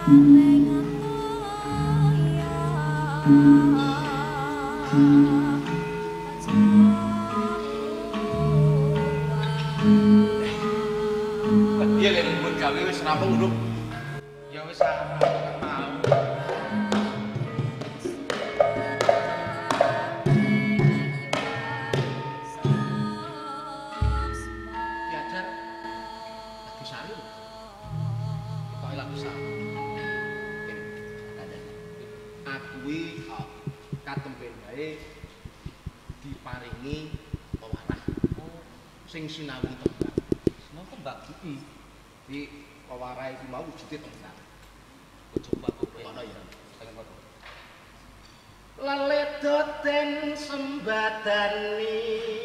Iya lek mbut gawe wis rampung lho. Ya wis mau. Diajar lagu sari lho. Kok lagu sari. Aku iki katemben wae diparingi pewarah. Sing sinau tembang. Sinau tembang. Di pewarah iki mau wujude tembang. Coba ngono ya. Laledoten sembadani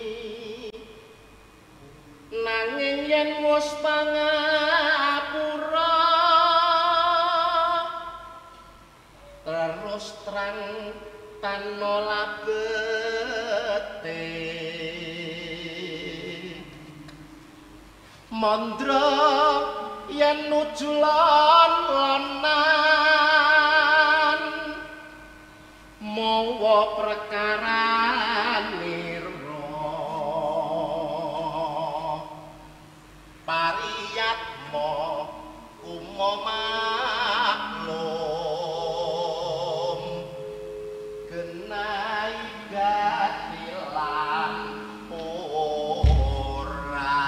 nanging yen wis pangapura terus terang tanolabete mandra yen nuju lonan mawa prekarane pariyatma maklum genai gatilan ora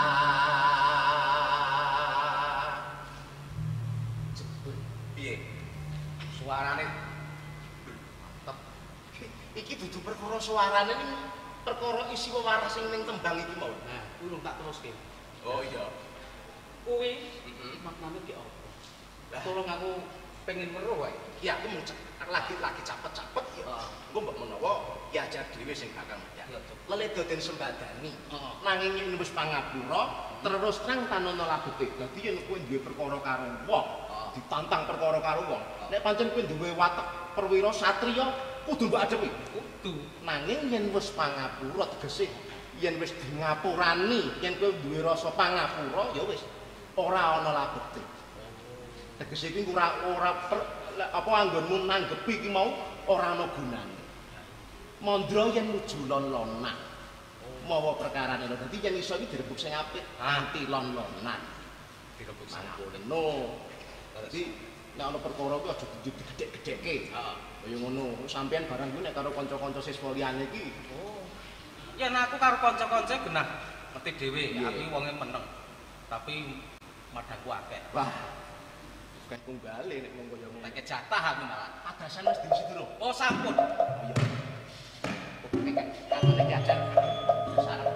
piye suarane mantep iki dudu perkara suarane iki perkara isi wewaras sing ning tembang iki mau nah urung tak teruske oh iya kuwi maknane ki apa tolong aku pengen weruh wae iki aku mung lagi capet-capet ya engko mbok menawa ki ajar dhewe sing bakal ya leledoten sembadani nanging yen wis pangapura terus terang tanono labete dadi yen kowe duwe perkara karo wong ditantang perkara karo wong nek pancen kowe duwe watek perwira satriya kudu mbok adepi kudu nanging yen wis pangapura tegese yen wis di ngapurani yen kowe duwe rasa pangapura ya wis ora ana labete tegese iki ora apa anggonmu nanggepi iki mau ora ana gunane mandra yen nuju lon-lonan mawa perkarane lho dadi yen iso iki direbuk sing apik anti lon-lonan direbuk sing apik no dadi nek ana perkara kuwi aja digedhek-gedhekke kaya ngono sampean barang kuwi nek karo kanca-kanca siswa liyane iki yen aku karo kanca-kanca genah ngerti dhewe aku wonge meneng tapi madhaku akeh wah akeh tunggale nek mung kaya ngono tak jatah aku malah adasan wis diisi durung oh sampun iya nek aku nek ajar sarep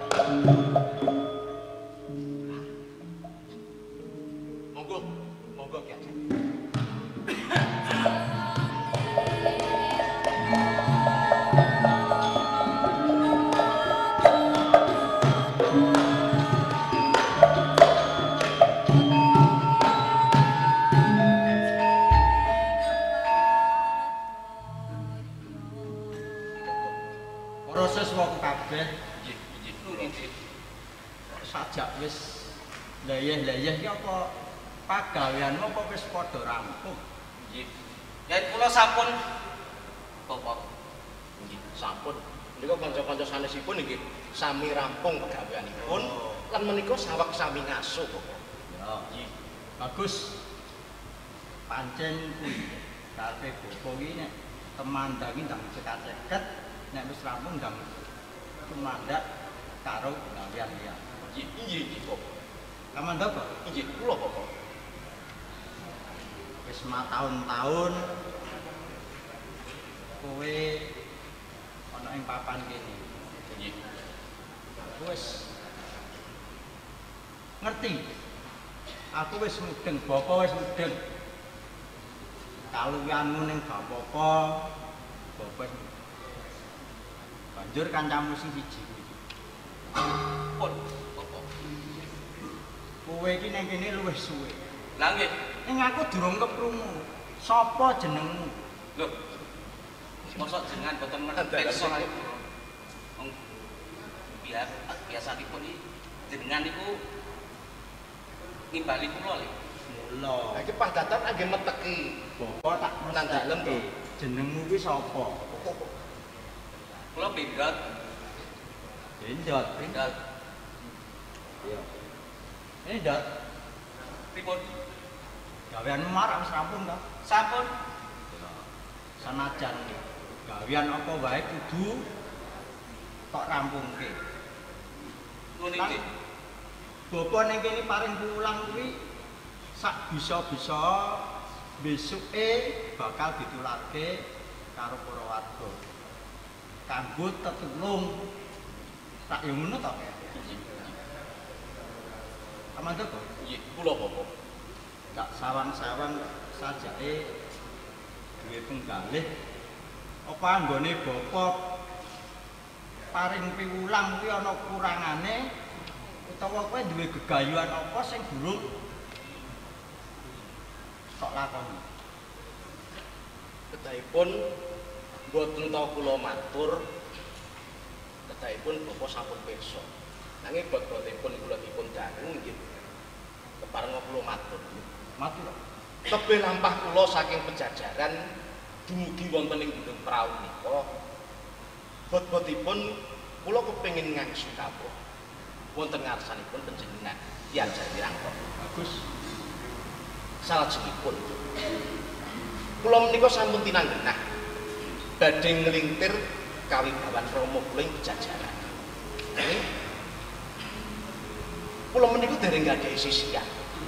monggo ki ajar sajak wis layeh-layeh iki apa pagaweanmu apa wis padha rampung nggih yen kula sampun bapak nggih sampun menika kanca-kanca sanesipun nggih sami rampung pegaweanipun lan menika saweg sami ngasuh bapak ya nggih bagus pancen kuwi karepe bapak iki nek temandang iki ndang cekat-ceket nek wis rampung ndang tumandak karo gawean liya inggih Bapak. Kamandha Pak? Inggih, kula Bapak. Wis matahun-tahun kowe ana ing papan kene. Inggih. Aku wis ngerti. Aku wis mudeng, Bapak wis mudeng. Kaluwihanmu ning apa-apa, Bapak wis banjur kancamu siji kuwi. Pun kowe iki ning kene luwih suwe. Lah nggih, ning aku durung keprungu. Sapa jenengmu? Lho. Mosok jenengan boten merteksa. Wong biasanipun iki jenengan niku nimbali kula lho. Mula. Iki padatan angge meteki. Bapak tak nang dalem to. Jenengmu kuwi sapa? Kula pindhot. Pindhot. Pindhot. Iya. Pindhot. Pripun? Gaweanmu marak wis rampung ta? Sampun. Sanajan gawean apa wae kudu tok rampungke. Ngono iki. Bapak ning kene paring pulang kuwi sak bisa-bisa besuke bakal ditulake karo para warga. Kanggo tetulung. Tak yo ngono to. Amanten kok. Nggih, kula Bapak. Gak sawang-sawang sajake duwe penggalih apa anggone bapak paring piwulang kuwi ana kurangane utawa kowe duwe gegayuhan apa sing durung tok lakoni. Kedahipun mboten ta kula matur. Kedahipun bapak sampun pirsa. Nanging bot-botipun kula dipun dangu nggih kepareng kula matur. Matur. Tebih lampah kula saking Pejajaran dumugi wonten ing gunung Prau nika. Bot-botipun kula kepengin ngangsu kawruh wonten ngarsanipun panjenengan Ki Hajar Wirangkon. Bagus. Salajengipun kula menika sampun tinanggenah badhe nglintir kawibawan Rama kula ing Pejajaran. Nanging kula menika dereng gadhahi sisian.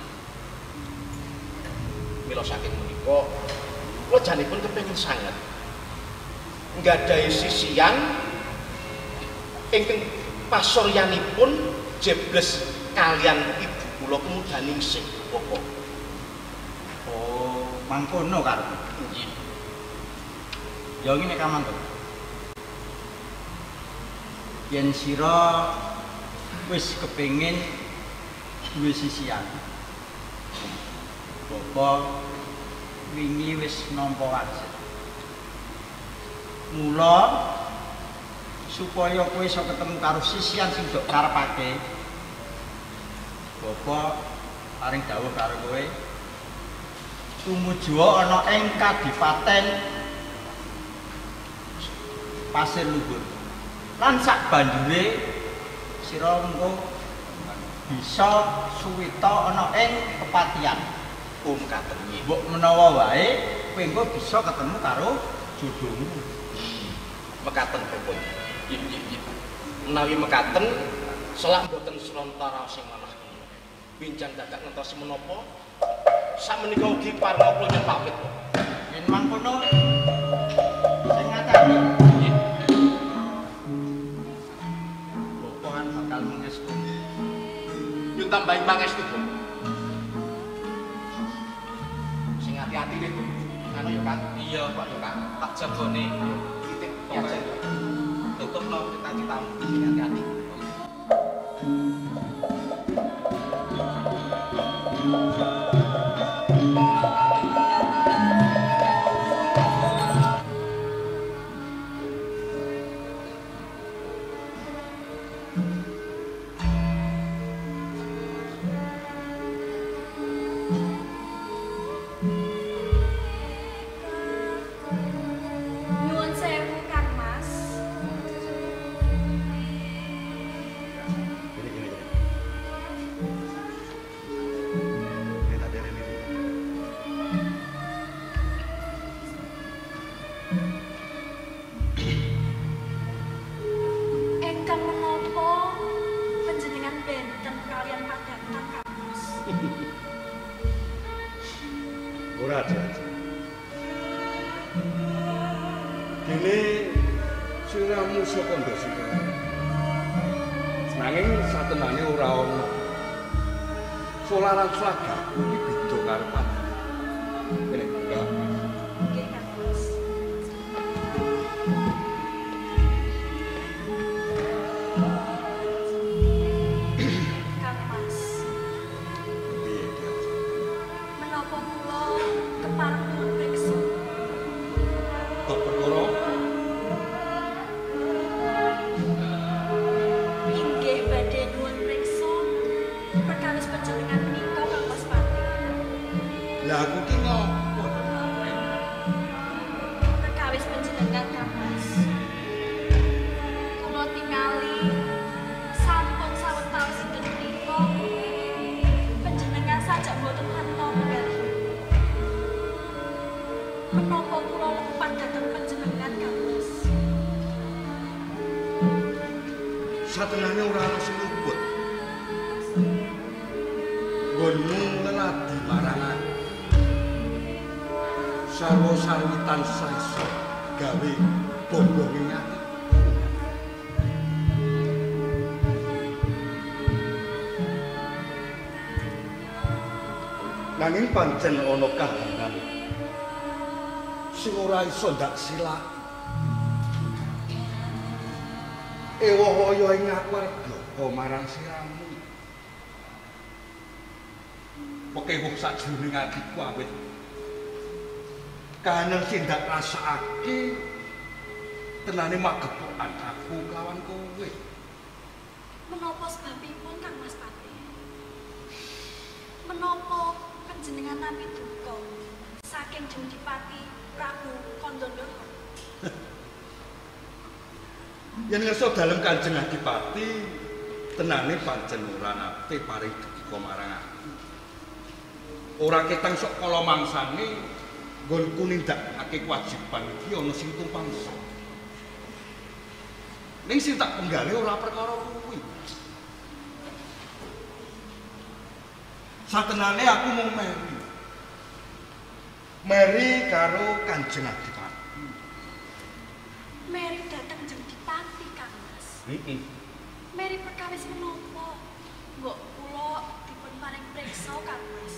Mila saking menika kula janipun kepengin sanget nggadhahi sisian ingkang pasuryanipun jebles kalian ibu kula Kemudaningsih Bapak. Oh, mangkono karo. Nggih. Ya ngene kamanto. Yen sira wis kepengin duwe sisian. Bapak wingi wis nampa wajib. Mula supaya kowe iso ketemu karo sisian sing ndok karepake. Bapak paring dawuh karo kowe tumuju ana ing Kadipaten Pasir Luhur. Lan sak bandure sira engko bisa suwita ana ing kepatihan. Mekaten nggih. Mbok menawa wae kowe engko bisa ketemu karo jodohmu. Mekaten Bapak. Nggih. Menawi mekaten selak mboten selontara sing manah kula. Bincang dadak ngentosi menapa sakmenika ugi pareng kula nyen pamit. Yen mangkono sing ngacani. Nggih. Bapak kan bakal mengestu. Nyun tambahi pangestu, Bu. Sing hati-hati lho, Bu. Anu ya, Kang. Iya, Pak ya, Kang. tak jagone. Titik aja. Tutupno Cita-citamu sing hati-hati. Nyuwun sewu Kang Mas. Engkang menapa panjenengan benten kalian padatan Kang Mas? Ora aja. Dene siramu saka ndosika. Nanging satemane ora ana. Solaran slaga iki beda karo padha. Nek enggak Nggih Kang Mas. Kang Mas, piye iki? menapa kula kepareng nyuwun priksa? Kok perkara Inggih badhe nyuwun priksa perkawis panjenengan menika Kang Mas Pati. iki ngopo? Perkawis panjenengan Kang Mas. Kula tingali sampun sawetawis sinten menika panjenengan sajak boten hantonggal. Menapa kula lepat dhateng panjenengan Kang Mas? Satenane ora ana sing luput. Nggonmu ngeladi marang aku. Sarwa sarwitan saisa gawe bombonge ati. Nanging pancen ana kahanan sing ora iso ndak silak. Ewohaya ing aku arep bloko marang siramu. Pekewuh sajroning atiku awit kahanan sing ndak rasakake tenane magepokan aku kelawan kowe. Menapa sebabipun Kang Mas Pati? Menapa panjenengan nampi duka saking Jendipati Prabu Kandandara? Yen ngersa dalem Kanjeng Adipati tenane pancen ora nate paring duka marang aku. Ora ketang sok kala mangsane nggonku nindakake kewajiban iki ana sing tumpang sok. Ning sing tak penggale ora perkara kuwi. Satenane aku mung meri karo Kanjeng Adipati. Meri dateng Jendipati Kang Mas. Heeh. Meri perkawis menapa? Mbok kula dipun paring priksa Kang Mas.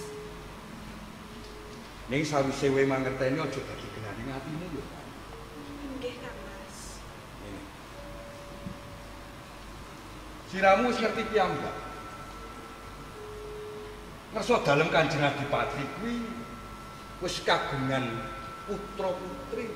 Ning sawise kowe mangerteni aja dadi genaning atimu lho. Nggih Kang Mas. Ngene. Siramu wis ngerti piyambak. Ngersa dalem Kanjeng Adipati kuwi wis kagungan putra-putri.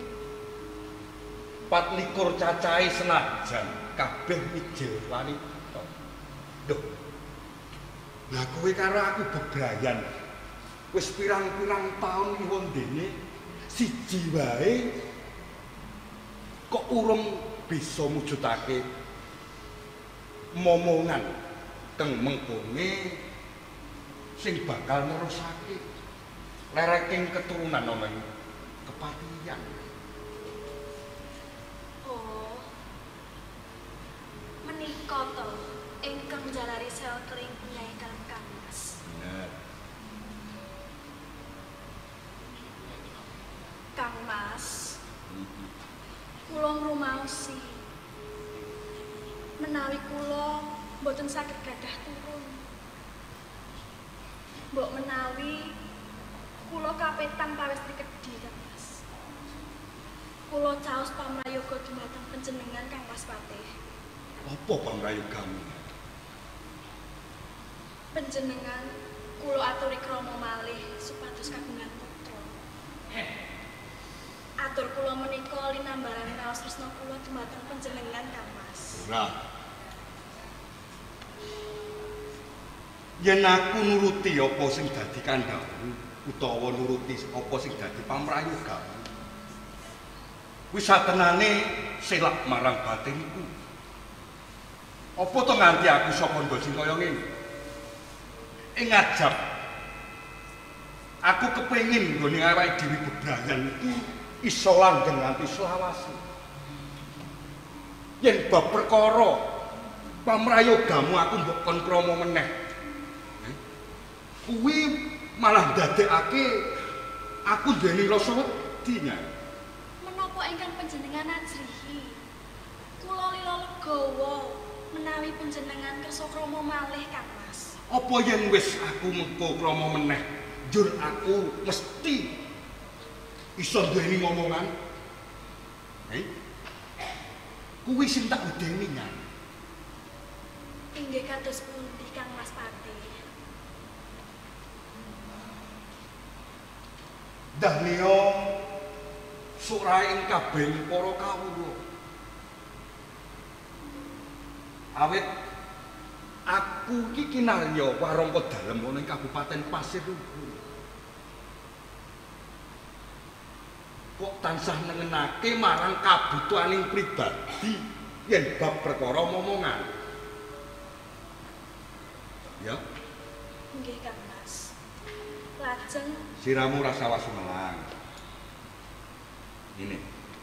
24 cacahe senajan kabeh mijil wanita. Duh. Lah kowe karo aku bebrayan. Wis pirang-pirang taun iwondene siji wae kok urung bisa mujudake momongan teng mengkone sing bakal nerusake lereking keturunan ana ing kepatihan. Oh. Menika to ingkang jalari seltering Nyai Kang Mas. Bener. Kang Mas. Kula ngrumaosi menawi kula boten saged gadah turun. Mbok menawi kula kapetan pawis dikedhi Kang Mas. Kula caos pamrayoga dumateng panjenengan Kang Mas Patih. Apa pamrayogamu? Panjenengan kula aturi krama malih supados kagungan putra. Atur kula menika linambaran raos tresna kula dumateng panjenengan Kang Mas. Ora. Yen aku nuruti apa sing dadi kandhamu utawa nuruti apa sing dadi pamrayogamu. Wis satenane selak marang batinku. Apa to nganti aku saka nggo sing kaya ngene? Ing ngajab aku kepengin nggone awake dhewe bebrayan iki iso langgeng nganti selawase. Yen bab perkara pamrayogamu aku mbok kon krama meneh. Kuwi malah ndadekake aku duweni rasa wedi. Menapa ingkang panjenengan ajrihi? Kula lila legawa menawi panjenengan kersa krama malih Kang Mas. Apa yen wis aku mengko krama meneh, njur aku mesti iso duweni ngomongan? Kuwi sing tak wedeni nyan. Inggih kados pundi Kang Mas Patih? Dahlia suraing kabeh para kawula. Awit aku iki kinarya warangka dalem ana ing Kabupaten Pasir Luhur. kok tansah nengenake marang kabutuhaning pribadi yen bab perkara momongan. Ya. Nggih, Kang Mas. Lajeng Siramu rasa wasumelang. Ini.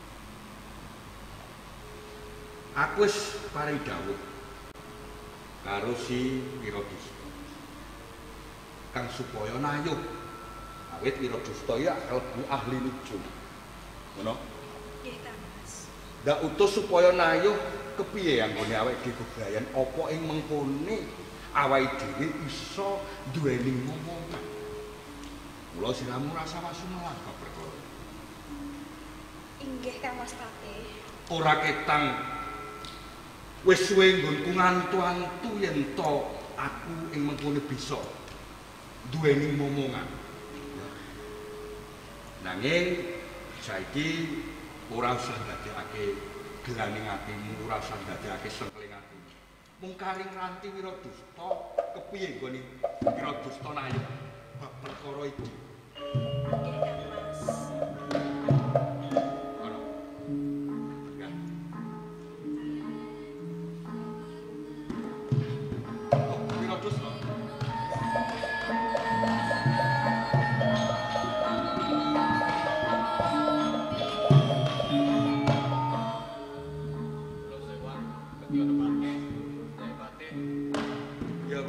Aku wis paring dawuh karo si Wiradustra. Kang supaya nayuh. Awit Wiradustra ya kalebu ahli nujum. Ngono? nggih, Kang Mas. Ndak utus supaya nayuh kepiye anggone awake dhewe bebrayan apa ing mengkone awake dhewe iso duweni momongan. Mula siramu rasa wasumelang bab perkara. Inggih, Kang Mas Patih. Ora ketang wis suwe nggonku ngantu-antu yen to aku ing mengkone bisa duweni momongan. Nanging saiki ora usah ndadekake gelaning atimu, ora usah ndadekake sengkling atimu. Mung karing ranti Wiradustra kepiye nggone Wiradustra nayuh bab perkara iki. Nggih, Kang Mas. Ono. Ya. Oh, Wiradustra. Ya,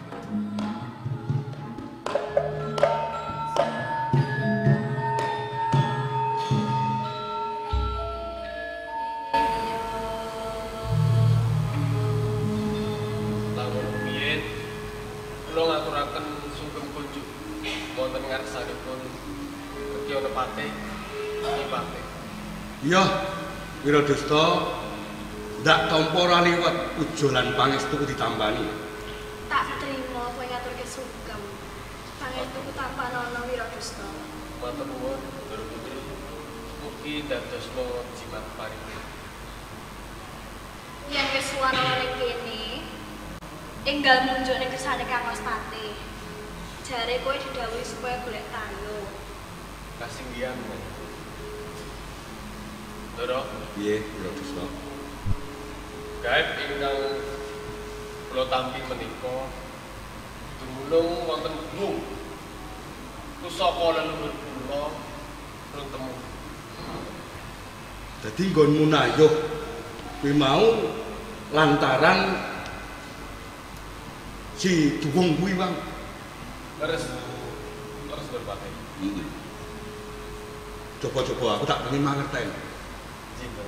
Lamun rumiyin kula ngaturaken sugeng kunjuk wonten ngarsanipun Regana Patih Nipatih. iya, Wiradustra ndak tampa ora liwat ujolan pangestu ditambani. Tak trima kowe ngaturke sugeng. Pangestuku tanpa ana Wiradustra. Matur nuwun, Ndara Putri. Mugi dadosna jimat paripurna. Yen wis suwana ning kene, enggal munjuk ning kersane Kang Mas Patih. Jare kowe didhawuhi supaya golek tayo. Kasinggihan. Ndara, Piye, Wiradustra? gaib ingkang kula tampi menika dumunung wonten gunung. Pusaka leluhur kula pun temu. Dadi nggonmu nayuh kuwi mau lantaran si duwung kuwi, Bang. Leres berbagai. Coba-coba aku tak pengen mangerten. Jinten.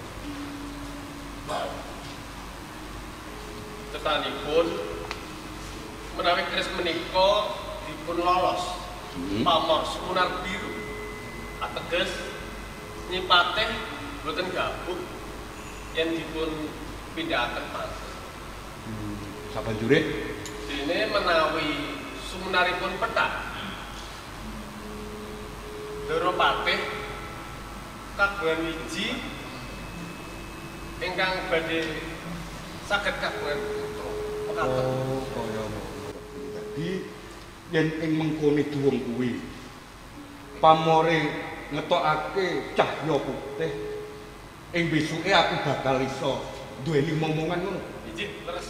Tetanipun menawi keris menika dipun lolos pamor Sunar Biru ateges Nyi Patih boten gabung yen dipun pindhahaken pantes. Sabanjure Dene menawi sumenaripun pethak Ndara Patih kagungan wiji ingkang badhe saged kagungan putra. Mekaten. kaya ngono. Dadi yen ing mengkone duwung kuwi pamore ngetokake cahya putih ing besuke aku bakal iso duweni momongan ngono. Ijik leres.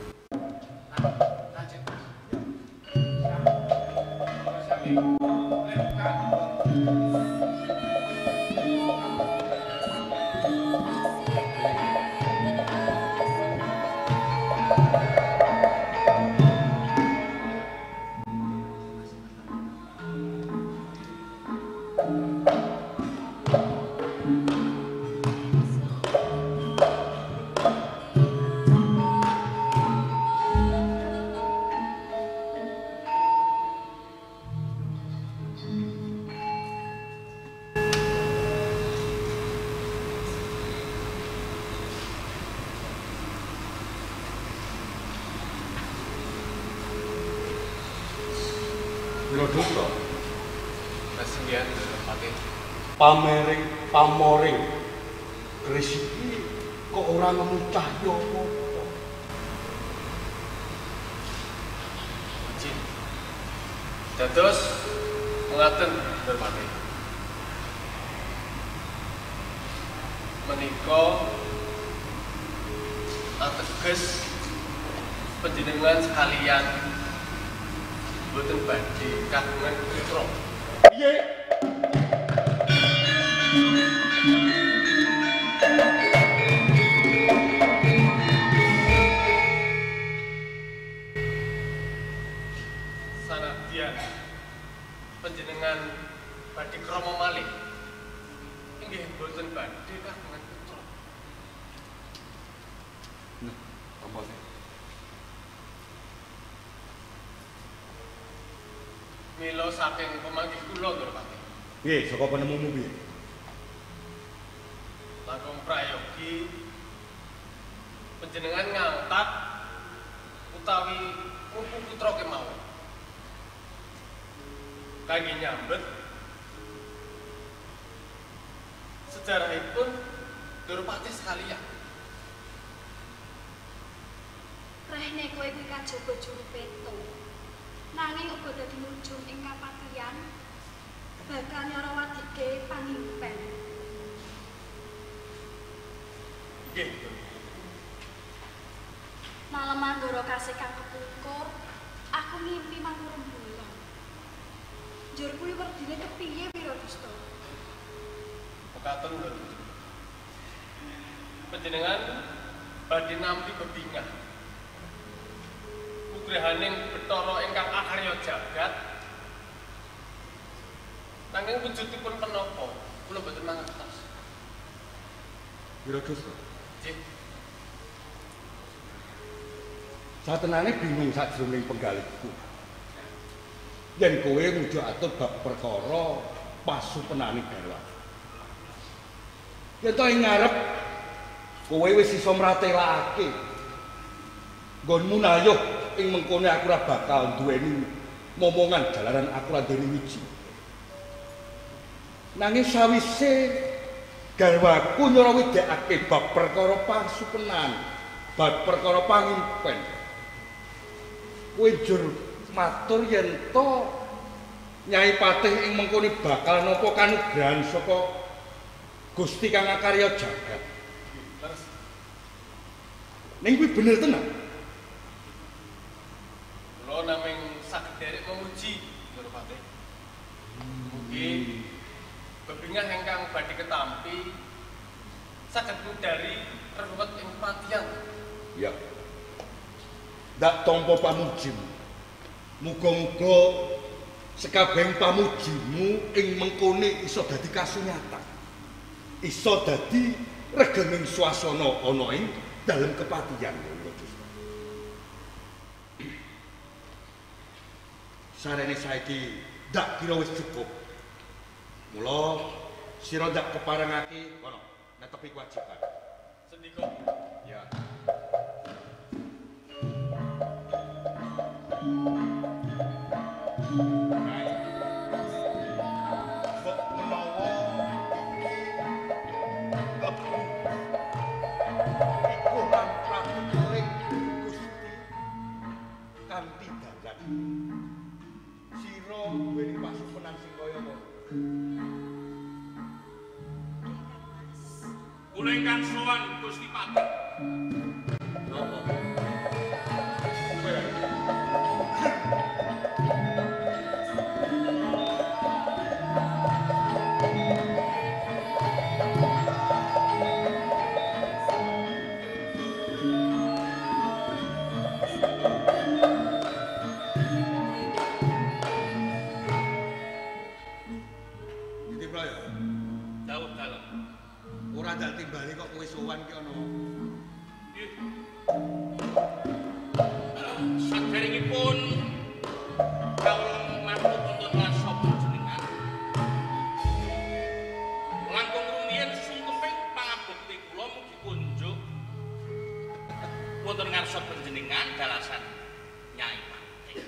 Wiradustra Kasinggihan Ndara Patih. pamoring keris iki kok ora nemu cahya apa-apa. Ijik. Dados mengaten Ndara Patih. menika ateges panjenengan sekalian boten badhe kagungan putra. Piye? Sanadyan panjenengan badhe krama malih inggih boten badhe kagungan putra. Nah, apa sih? Mila saking pemanggih kula Ndorowati. Piye saka penemumu piye? Langkung prayogi panjenengan ngangkat utawi pupu putra kemawon kangge nyambet sejarahipun Ndorowati sekalian. Rehne kowe kuwi kajaba juru peto. Nanging uga dadi mujung ing kapatihan bakal Nyarawatike pangimpen. Nggih. Malam Anggara kasih kang kepungkur, aku ngimpi mangu rembulan. Njur kuwi werdine kepiye Wiradusta? Mekaten lho. Panjenengan badhe nampi bebingah. Pugrahaning Bathara ingkang akarya jagat. Nanging wujudipun menapa? Kula boten mangertos. Wiradusta. Nggih. Satenane bingung sajroning penggalihku. Yen kowe ngujuk atur bab perkara pasupenane garwa. Yen to ing ngarep kowe wis iso mratelakake. Nggonmu nayuh ing mengkone aku ora bakal duweni momongan jalaran aku ora duweni wiji. Nanging sawise garwaku nyarawidekake bab perkara pasupenan, bab perkara pangimpen. Kowe njur matur yen to Nyai Patih ing mengkone bakal napa kanugrahan saka Gusti kang akarya jagat. Ning kuwi bener tenan. Kula namung saged derek memuji Ndorowati. Mugi bebingah ingkang badhe ketampi saged ngudari rewet ing patian. Ya. Ndak tampa pamujimu. Muga-muga sekabehing pamujimu ing mengkone iso dadi kasunyatan. Iso dadi regening swasana ana ing dalem kepatihan. Sarene saiki ndak kira wis cukup. Mula sira ndak keparengake kono netepi kewajiban. Sendika. Ya. Kula ingkang sowan Gusti Patih. Napa? Iki Bro ya. Dawuh dalem. Ora ndak timbali kok kowe sowan ki ana. Nggih. Saderengipun kawula mantu nuntun ngarsa panjenengan. Langkung rumiyin sungkeping pangabekti kula mugi kunjuk wonten ngarsa panjenengan dalasan Nyai Patih.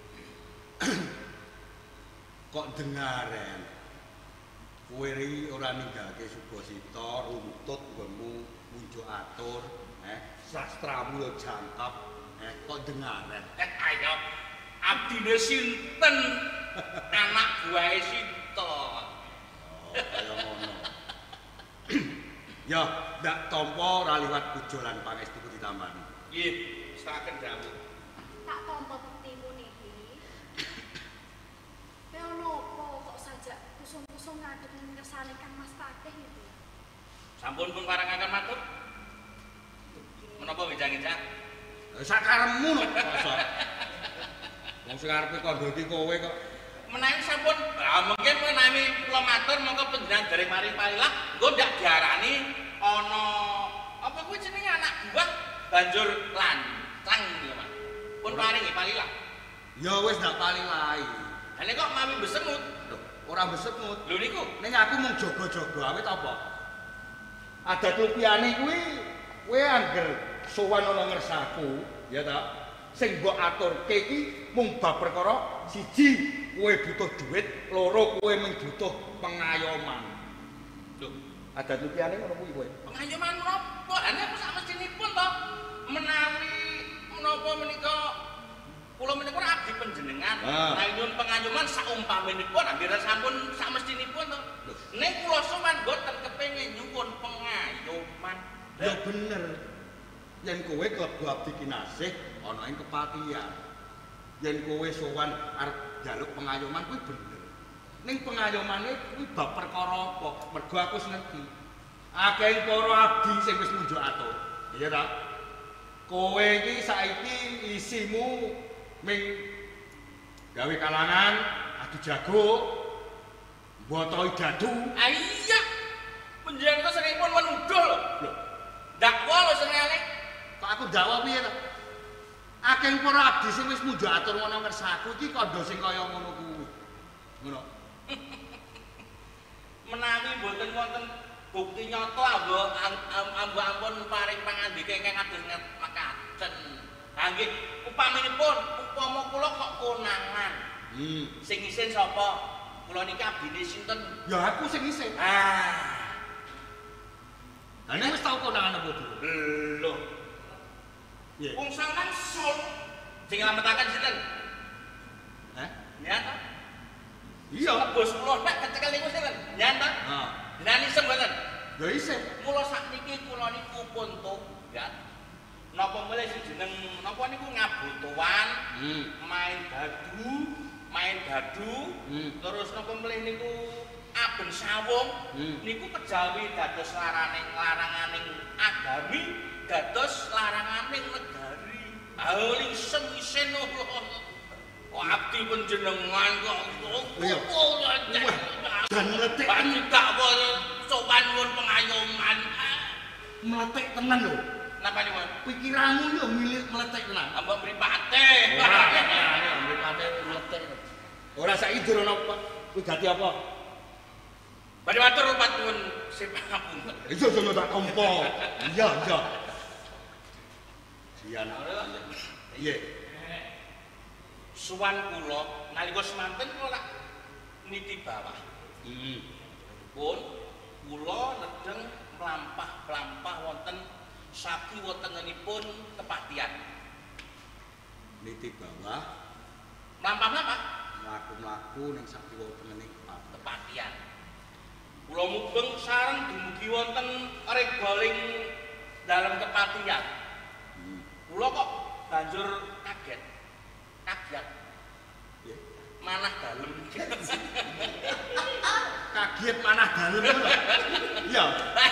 Kok dengaren. Kowe ri ora ninggalke Subasita runtut nggonmu munjuk atur, sastramu yo jangkep, kok dengaren. Ayo, abdine sinten? Anak buahe Sita. Oh, kaya ngono. Ya, ndak tampa ora liwat pujolan pangestuku ditambani. Nggih, setaken dawuh. Tak tampa buktimu niki. Kowe nopo kok sajak kusung-kusung ngadeg ning kersane Kang Mas Patih itu? Sampun pun parangaken matur. Menapa wejang-wejang? Sakaremu lho, masa. Wong sing arepe kandha iki kowe kok. Menawi sampun, mungkin menawi kula matur monggo panjenengan dereng mari palilah, engko ndak diarani ana apa kuwi jenenge anak buah banjur lancang lho, Mas. Pun paringi palilah. Ya wis ndak palilahi. Lah nek kok mami besemut, Lho, ora besemut. lho niku Ning aku mung jaga-jaga awit apa? Adat lupiane kuwi kowe angger sowan ana ngersaku, ya ta? Sing mbok aturke iki mung bab perkara siji kowe butuh duit, loro kowe mung butuh pengayoman. lho, Adat lupiane ngono kuwi kowe. pengayoman menapa? Ane aku sak mestinipun to. Menawi menapa menika kula menika abdi panjenengan. Ah. Nah, nyuwun pengayoman saumpaminipun anggere sampun sak mestinipun to. Nek kula sowan boten kepengin nyuwun pengayoman. Ya bener. Yen kowe klebu abdi kinasih ana ing kepatihan. Yen kowe sowan arep njaluk pengayoman kuwi bener. Ning pengayomane kuwi bab perkara apa? Mergo aku wis ngerti. Akeh para abdi sing wis munjuk atur. Iya ta? Kowe iki saiki isimu ming gawe kalangan adu jago, mbotoi dadu. Ah iya. Panjenengan kok sering pun menuduh lho. Lho, Dakwa lho senengane. kok aku dakwa piye ta? Akeh para abdi sing wis munjuk atur ngono ngersaku iki kandha sing kaya ngono kuwi. Ngono. Menawi boten wonten bukti nyata ampun paring pangandika ingkang kados makaten. Ha nggih, upaminipun upama kula kok konangan. Sing isin sapa? Kula niki abdine sinten? Ya aku sing isih. Ah, Lah nek wis tau konangan apa dulu? lho. Piye? Wong sampean sul sing nglametaken sinten? Hah? Nyata. Iya. Bos kula nek kecekel niku sinten? Nyata. Nah, Jenengan isem mboten? ya isih. Mula sakniki kula niku pun tobat. Napa mulai sing jeneng napa niku ngabutuhan, main dadu, terus napa mulai niku aben sawung, niku kejawi dados laranganing agami, dados laranganing negari. Aling semisen kok abdi panjenengan kok Iya. Dan meletik tak sowan nyuwun pengayoman. meletik tenan lho. Napa niku? Pikiranmu yo milik meletik tenan. Ambek mripate. Meletik. Ora saiki durung apa? Kuwi dadi apa? Badhe matur rupat nuwun sepapunten. Iso sono tak kompo. Iya, iya. Sian. Iya. Suwan kula nalika semanten kula lak niti bawah. Pun kula nedeng mlampah-mlampah wonten sakiwa tengenipun kepatihan. Niti bawah, Mlampah-mlampah mlaku-mlaku ning sakiwa tengene kepatihan. Kula mubeng sareng dumugi wonten regaling dalem kepatihan. Kula kok banjur kaget. Manah dalem. kaget manah dalem lho. Iya.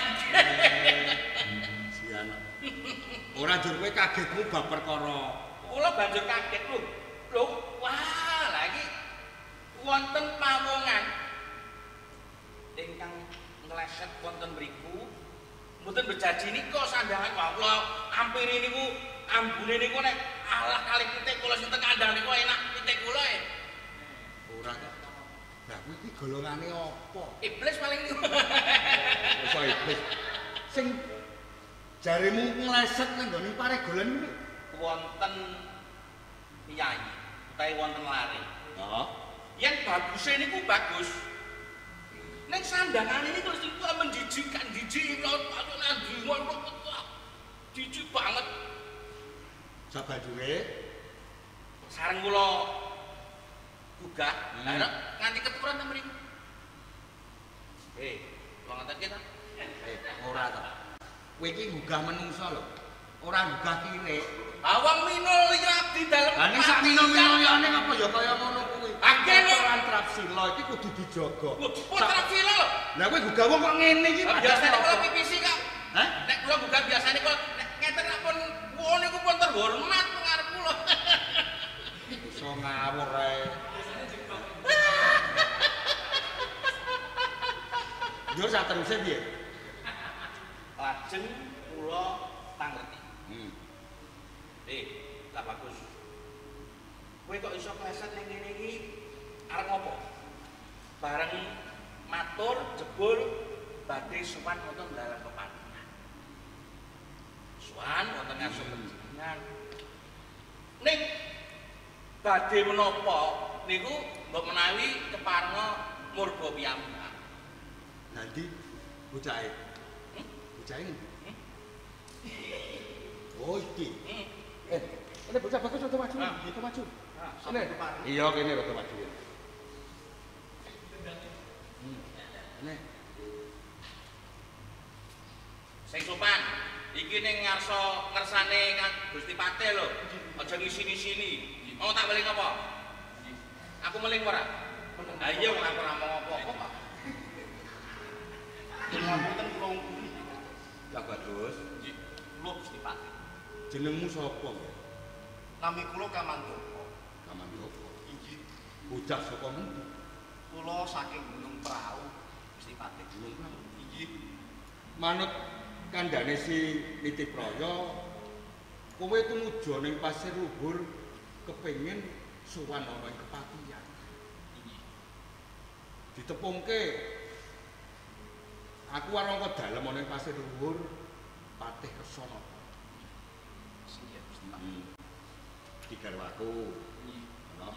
Sian. Ora njur kowe kagetmu bab perkara. Kula banjur kaget lho. Lho, wah, lagi wonten pawongan ingkang ngleset wonten mriku. Mboten berjanji nika sandangan wah kula ampiri niku ambune niku nek alah kali pitik kula sinten kandhang niku enak pitik kula e. Ora kok. Lah kuwi iki golongane apa? Iblis paling niku. Iso iblis. Sing jaremu ngleset nang nggone paregolan kuwi. Wonten piyayi utawi wonten lare. Heeh. Yen baguse niku bagus. Nek sandangan ini terus niku menjijikkan, jijik aku nandi jijik banget. Sabadure Sareng kula gugah, nganti keturunan ta mriku. Kula ngaten kita. Ora to. Kowe iki gugah menungso lho. Ora gugah kire. Awang minul ya abdi dalem. Lah nek sak minul-minul ya ning apa ya kaya ngono kuwi. Akeh aturan trapsila iki kudu dijaga. Putra filo. Lah kowe gugah wong kok ngene iki Biasane kalau pipisi kok. Hah? Nek kula gugah biasane kok ngeten pun wong niku pun terhormat ngarep kula. Iso ngawur ae. Yo sak teruse piye? Lajeng kula tangerti. Tak bagus. Kowe kok iso kleset ning ngene iki arep ngopo? Bareng matur jebul badhe sowan wonten dalam kepatihan. Sowan wonten ngasuh panjenengan. Ning badhe menapa niku mbok menawi keparenga murba piyambak. Nanti bocahe. Bocahe. Oh iki. Ini bocah bagus rada maju. Rada maju. Sini. Iya kene rada maju. Ini. Sing sopan, iki ning ngersane Kang Gusti Patih lho. Aja ngisi-ngisini. Mau tak beling apa? Aku meling ora? Ha iya wong aku ora mau apa-apa kok. Ngapunten kula ngkuri. Ya bagus. Kula Gusti Patih. Jenengmu sapa? Nami kula Kamandoko. Kamandoko. Inggih. Bocah saka endi? Kula saking Gunung Prau, Gusti Patih. Gunung Prau. Inggih. Manut kandhane si Nitipraya, kowe tumuju ning Pasir Luhur kepengin sowan ana ing kepatihan. Inggih. Ditepungke aku warangka dalem ana ing Pasir Luhur Patih Kesana. Siap Gusti Patih. Di garwaku. Inggih. Ngono.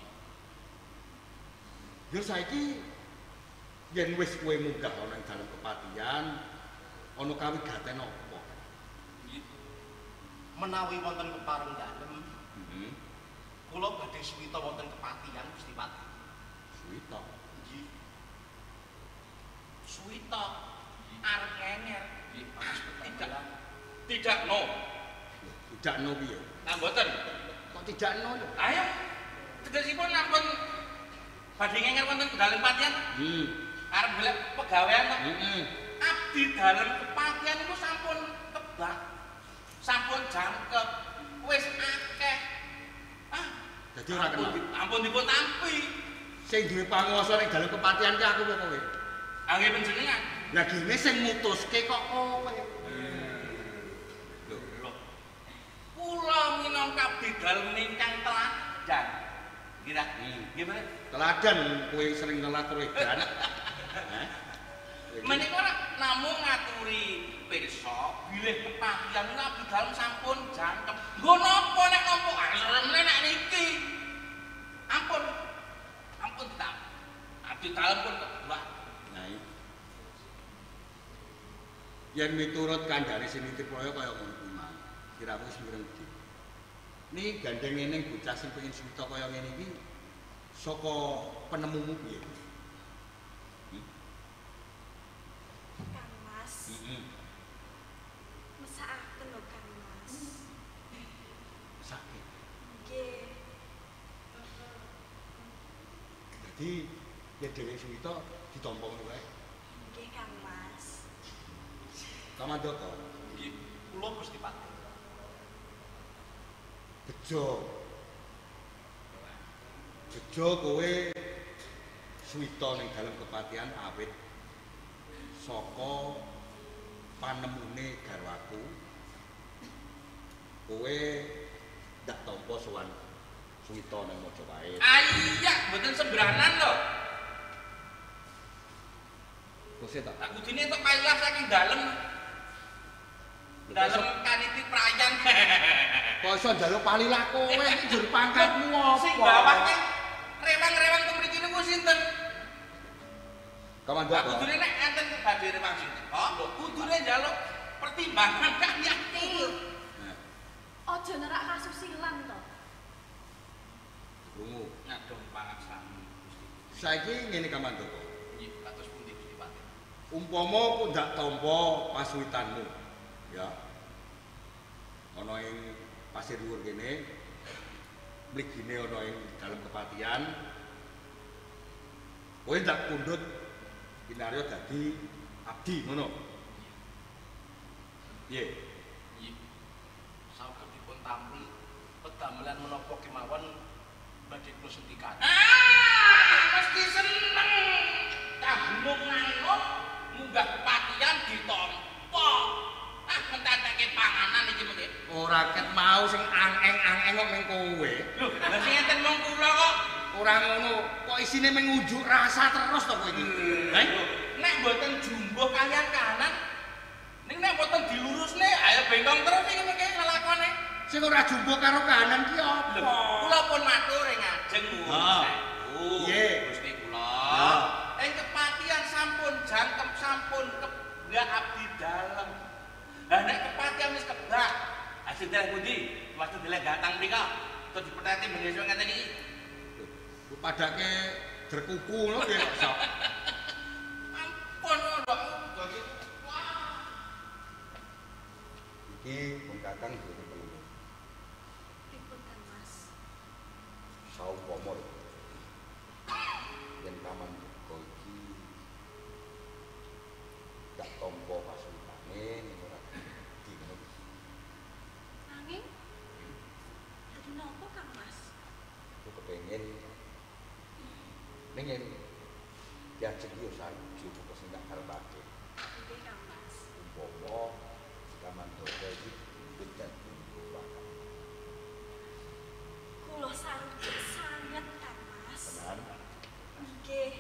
Yo saiki yen wis kowe munggah ana ing dalem kepatihan, ana kawigaten apa? Inggih. Menawi wonten kepareng dalem, kula badhe suwita wonten kepatihan Gusti Patih. Suwita. Inggih. Suwita arep ngenger. Nggih, pas Tidak no. Tidak no piye? Nah mboten. Kok tidak no lho? Ayo. Tegesipun ampun badhe ngenger wonten dalem patihan. Arep golek pegawean to. Abdi dalem kepatihan niku sampun kebak. Sampun jangkep. Wis akeh. Dadi ora kenal. Ampun dipun tampi. Sing duwe panguwasa ning dalem kepatihan ki aku apa kowe? Nggih panjenengan. Lah gene sing mutuske kok kowe. Kula minangka abdi dalem ingkang teladan. Kira. Gimana? Teladan kowe sering nelat redan. Hah? Menika namung ngaturi pirsa bilih kepatihan abdi dalem sampun jangkep. Nggo napa nek nampa arep nek niki. Ampun. Ampun tak. Abdi dalem pun kebak. Nah iki. Yen miturut kandhane sing Nitipraya kaya ngono kuwi mang. Kira-kira wis mireng iki. Ni gandeng ning bocah sing pengin suwita kaya ngene iki saka penemumu piye? Kang Mas. Mesakaken lho Kang Mas. Sakit. Nggih. Dadi yen dhewe suwita ditampa ngono wae. Nggih Kang Mas. Kamandaka. Nggih. Kula Gusti Patih. Bejo. Bejo kowe suwita ning dalem kepatihan awit saka panemune garwaku. Kowe ndak tampa sowan suwita ning Majapahit. Iya, mboten sembranan lho. Kose tak. Tak kudune entuk payah saking dalem. Dalem kaniti prayan. Kok iso njaluk palilah kowe iki jur pangkatmu apa? Sing bawahnya rewang-rewang ke mriki niku sinten? Kamandaka. Kudune nek enten badhe rewang sinten. Oh, kudune njaluk pertimbangan kayakku. Aja nerak kasusilan to. Krungu. Ngadong pangaksami Gusti. Saiki ngene Kamandaka. Nggih, kados pundi Gusti Patih. Umpama ku ndak tampa pasuwitanmu, ya. Ana ing pasir dhuwur kene, mligine ana ing dalem kepatihan. Kowe ndak pundhut Kinarya dadi abdi ngono. Piye? Nggih. Sampun tampil pedamelan menapa kemawon badhe kula suntikan. Mesti seneng. Kabung manuk munggah kepatihan ditampa. Mentatake panganan iki mengke. Ora ket mau sing angeng-angeng kok meng kowe. Lho, lha sing enten mong kula kok Ora ngono, kok isine meng unjuk rasa terus to kowe iki. Heh? nek mboten jumbuh kalian kanan ning nek mboten dilurusne ayo bengkong terus iki mengke lelakone. Sing ora jumbo karo kanan ki apa? Kula pun matur ing ajeng Ah. Nggih. Gusti kula. Ya. Ing kepatihan sampun jangkep sampun kebak abdi dalem. Lah nek kepatihan wis kebak, hasil dalah pundi? Waktu dalah gatang mrika terus dipetheti benesuk ngeten iki. Ku padake drekuku ngono piye kok sok. Ampun ora dadi Iki pun Kakang duwe penemu. Pripun Kang Mas? Saumpama yen paman kok iki gak tampa pasuwitane ning ora di ngono. Nanging dadi napa Kang Mas? Aku kepengin ning yen diajeng yo saiki kok sing tak karepake. Nggih Kang Mas. Umpama Kamandaka iki ndut dadi bakal. Kula sarujuk sanget Kang Mas. Tenan. Nggih.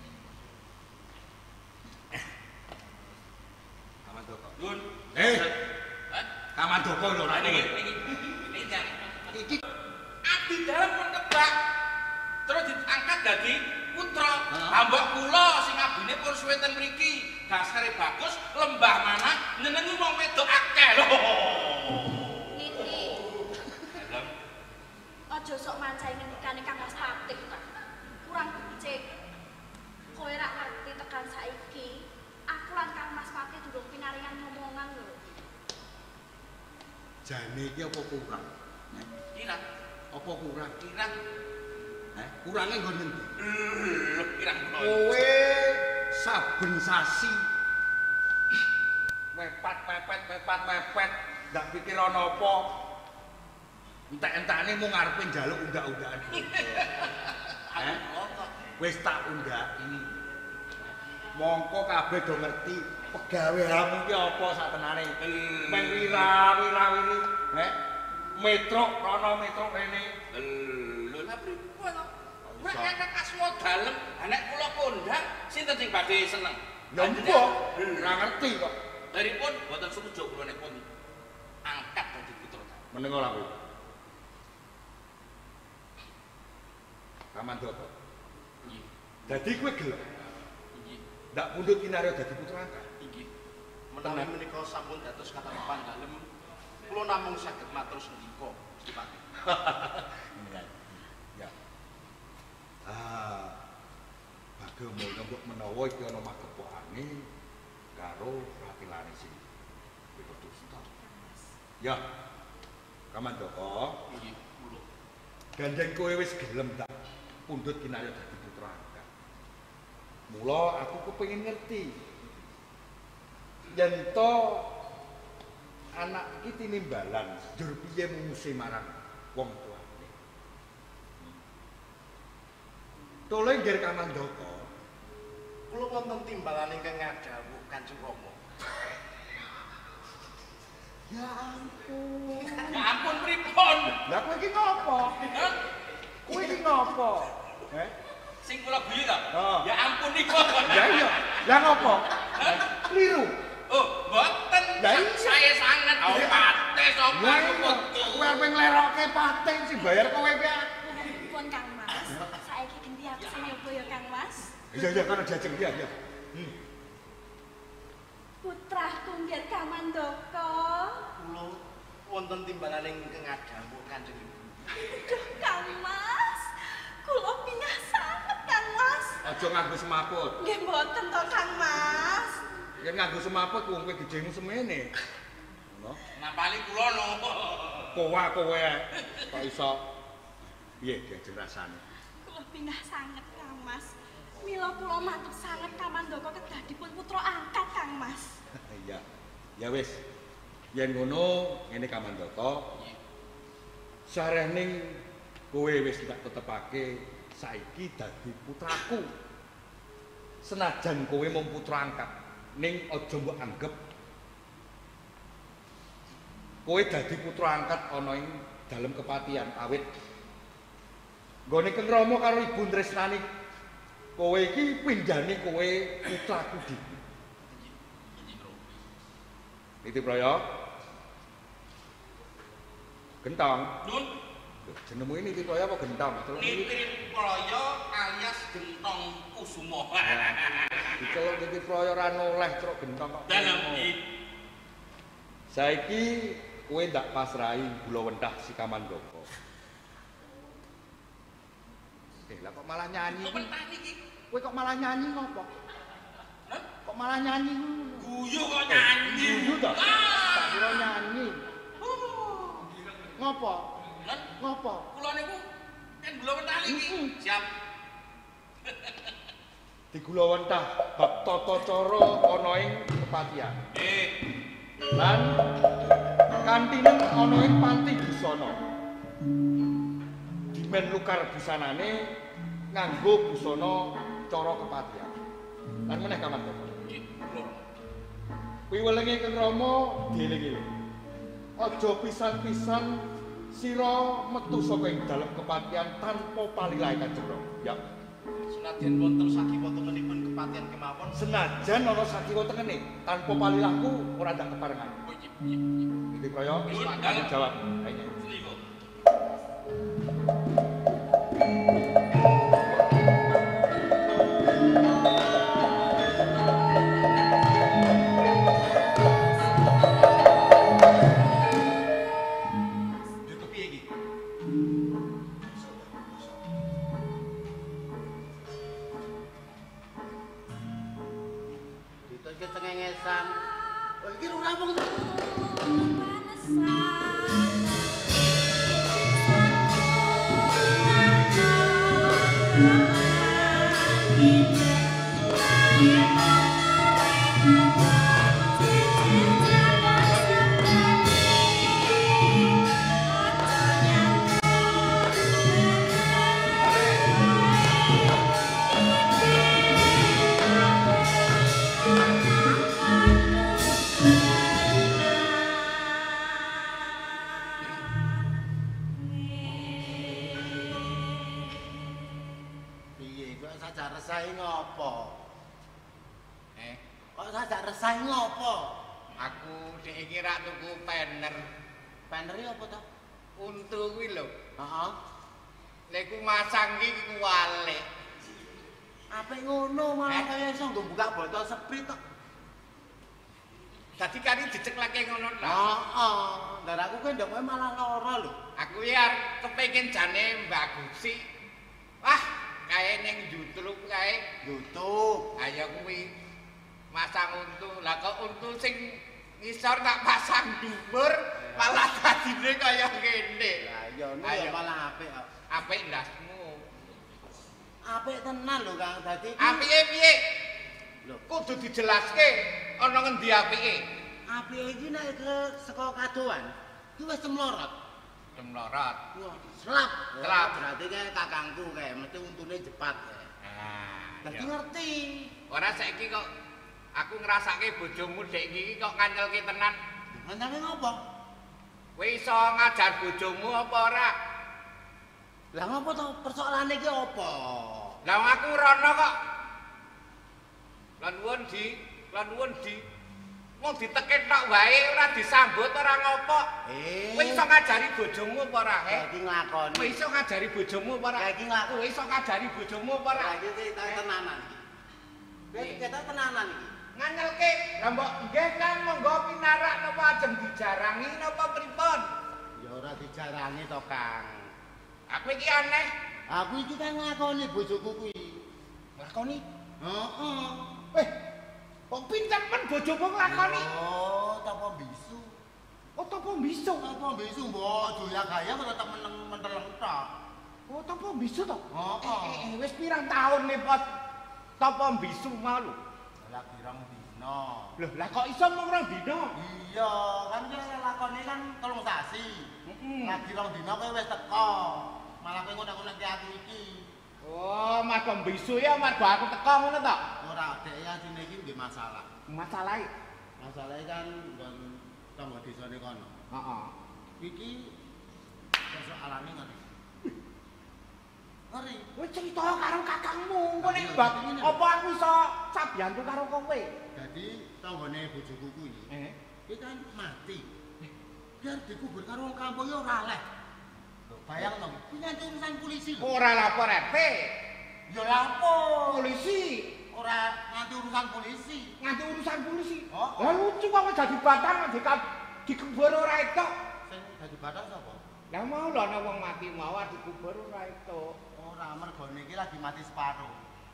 Kamandaka. Nun. Hah? Kamandaka lho ora Niki iki. niki. Iki Abdi dalam pun kebak. Terus diangkat dadi putra. Heeh. Ambok kula sing abdine pun suwe ten mriki. Dasare bagus, lembah mana nyenengi wong wedok akeh lho. Niki, Dalem. aja sok mancai ngendikane Kang Mas Patih, Pak. Kurang becik. Kowe rak ngerti tekan saiki, aku lan Kang Mas Patih durung pinaringan ngomongan lho. jane iki apa kurang? Kirang, Apa kurang? kirang. Kurange nggon ngendi? Kirang kula. Kowe saben sasi mepet ndak pikir ana apa. Entek-entekane mung ngarepe njaluk undak-undakan. Wis tak undaki. Mongko kabeh do ngerti pegaweanmu ki apa satenane. Meng wira-wiri, metro rono metro rene. Lho lha pripun to? Nek kakak asma dalem, nek kula kondhang sinten sing badhe seneng? Ya mbok ora ngerti kok. Daripun boten setuju kula nek pun angkat dadi putra. Meneng ora kowe? Kamandaka. Nggih. Dadi kowe gelem Nggih. ndak pundhut Kinarya dadi putra angkat. Nggih. Menawi menika sampun dados katarepan dalem, kula namung saged matur sendika, Gusti Patih. Ya. Bagaimana mbok menawa iki ana makepokane karo pratilane sing Widodusta. Ya. Kamandaka, Nggih, kula. gandeng kowe wis gelem tak pundhut Kinarya dadi putra angkat. Mula aku kepengin ngerti. Yen to anak iki tinimbalan njur piye munguse marang wong tuane. Tole nggir Kamandaka. Kula wonten timbalan ingkang ngadhawuh Kanjeng Rama. Ya ampun. Ya ampun pripun? Lah kowe iki ngopo? Hah? Kowe iki ngopo? Sing kula guyu ta? Oh. Ya ampun niku. Ya iya. Lah ngopo? Kliru. Oh, mboten. Lah iya. Saya sangat pate sapa Lah metu. kowe arep nglerokke patih sing bayar kowe ki aku. Pripun Kang Mas? Saiki ganti aku sing nyoba ya Kang Mas. Iya kan jajeng dia. Putra tunggir Kamandaka. Kula wonten timbalan ingkang ngadhawuh Kanjeng Ibu. Aduh Kang Mas, kula pingah sanget Kang Mas. Aja nganggo semaput. Nggih mboten to Kang Mas. Yen nganggo semaput wong kowe gedhemu semene. Ngono. Napali kula no. Kowe kok iso piye diajeng rasane? Kula pindah sanget Kang Mas. Mila kula matur sanget Kamandaka kedah dipun putra angkat Kang Mas. Iya. Ya wis. Yen ngono ngene Kamandaka. Sarening kowe wis tak tetepake saiki dadi putraku. Senajan kowe mung putra angkat, ning aja mbok anggap kowe dadi putra angkat ana ing dalem kepatihan awit nggone Kang Rama karo Ibu Tresnani kowe iki pindhane kowe putraku dhewe. Niti Praya. Gentong. Nun. Jenengmu ini Niti Praya apa Gentong? Niti Praya alias Gentong Kusuma. Diceluk Niti Praya ora noleh truk Gentong kok. Dalam Saiki kowe ndak pasrahi gula wentah si Kamandaka. Lah kok malah nyanyi? Wentah niki. Kowe kok malah nyanyi ngopo? Hah? Kok malah nyanyi? Guyu kok nyanyi. Guyu ta? Tak kira nyanyi. Ngopo? Lan Ngopo? kula niku kan gula wentah niki. Siap. Di gula wentah bab tata cara ana ing kepatihan. Lan kantine ana ing panti busana. Dimen lukar busanane nganggo busana cara kepatihan. Lan meneh Kamandaka. Nggih, kula. Piwelenge Kang Rama dieling-eling. Aja pisan-pisan sira metu saka ing dalem kepatihan tanpa palilahe Kanjeng Rama. Ya. Senadyan wonten sakiwa tengenipun kepatihan kemawon. Senajan ana sakiwa tengene, tanpa palilahku ora ndak keparengan. Oh iya. Niti Praya, aku jawab. Ayo. Selingkuh. Cengengesan. Oh iki ora wong sajak resahe ngopo? Kok sajak resahe ngopo? Aku dhek iki rak tuku pener. Pener apa to? Untu kuwi lho. Heeh. Lek ku masang iki kuwalik. Apik ngono malah kaya iso nggo buka botol seprit tok. Dadi kari diceklake ngono ta. Heeh. Lah aku ki ndok malah lara lho. Aku ya kepengin jane Mbak Gusi. Wah, kae ning YouTube kae. YouTube. Ayo kuwi masang untu. Lah kok untu sing ngisor tak pasang dhuwur malah dadine kaya ngene. Lah iya ngono malah apik kok. Apik ndasmu. Apik tenan lho Kang. Dadi Apike piye? Lho, Kudu dijelaske ana ngendi apike. apike iki nek ke saka kadoan, iki wis cemlorot. Cemlorot. Wah, selap. Selap. Berarti kae kakangku kae mesti untune jepat kae. Dadi ngerti. Ora saiki kok aku ngrasake bojomu dek iki kok nganyelke tenan. Ngene ngopo? Kowe iso ngajar bojomu apa ora? Lah ngopo to persoalane iki apa? Lah aku rono kok. Lan nuwun di. Wong diteken tok wae ora disambut ora ngopo. Kowe iso ngajari bojomu apa ora? Iki nglakoni. Kowe iso ngajari bojomu apa ora? Iki nglakoni. Kowe iso ngajari bojomu apa ora? Lah iki tenanan iki. Kowe ketok tenanan iki. Nganyelke, lah mbok nggih Kang monggo pinarak napa ajeng dijarangi napa pripun? Ya ora dijarani to, Kang. Aku iki aneh. Aku iki kan nglakoni bojoku kuwi. Lakoni. Heeh. Weh, Kok pinten men bojomu nglakoni? Oh, topo bisu. Oh, topo bisu. Topo bisu mbok doya gaya kok tetep menteleng tok. Oh, topo bisu to? Heeh. Wis pirang taun lepot topo bisu mau lho. Lah kirang dino. Loh, lah kok iso mung rong dina? Iya, kan kita lakone kan 3 sasi. Lagi 2 dina kowe wis teko. Malah kowe ngono-ngono ki aku iki. Oh, margo bisu ya margo aku teko ngono to? Ora, dek asine iki nggih masalah. Masalahe. Masalahe kan nggon tangga desane kono. Heeh. Iki persoalane ngene. Ngeri. Kowe cerita karo kakangmu, engko nek Iya, bab ngene. apa aku iso sabiyantu karo kowe? Dadi tanggane bojoku kuwi. Iki kan mati. Biar dikubur karo wong kampung ya ora oleh. Lho, bayang dong, iki nanti urusan polisi lho. Ora lapor RT. Ya lapor. Polisi. Ora nganti urusan polisi. Nganti urusan polisi. Oh. Lah lucu kok dadi batang dikubur ora etok. Sing dadi bathang sapa? Lah mau lho ana wong mati mau dikubur ora etok. Ora, mergone iki lagi mati separuh.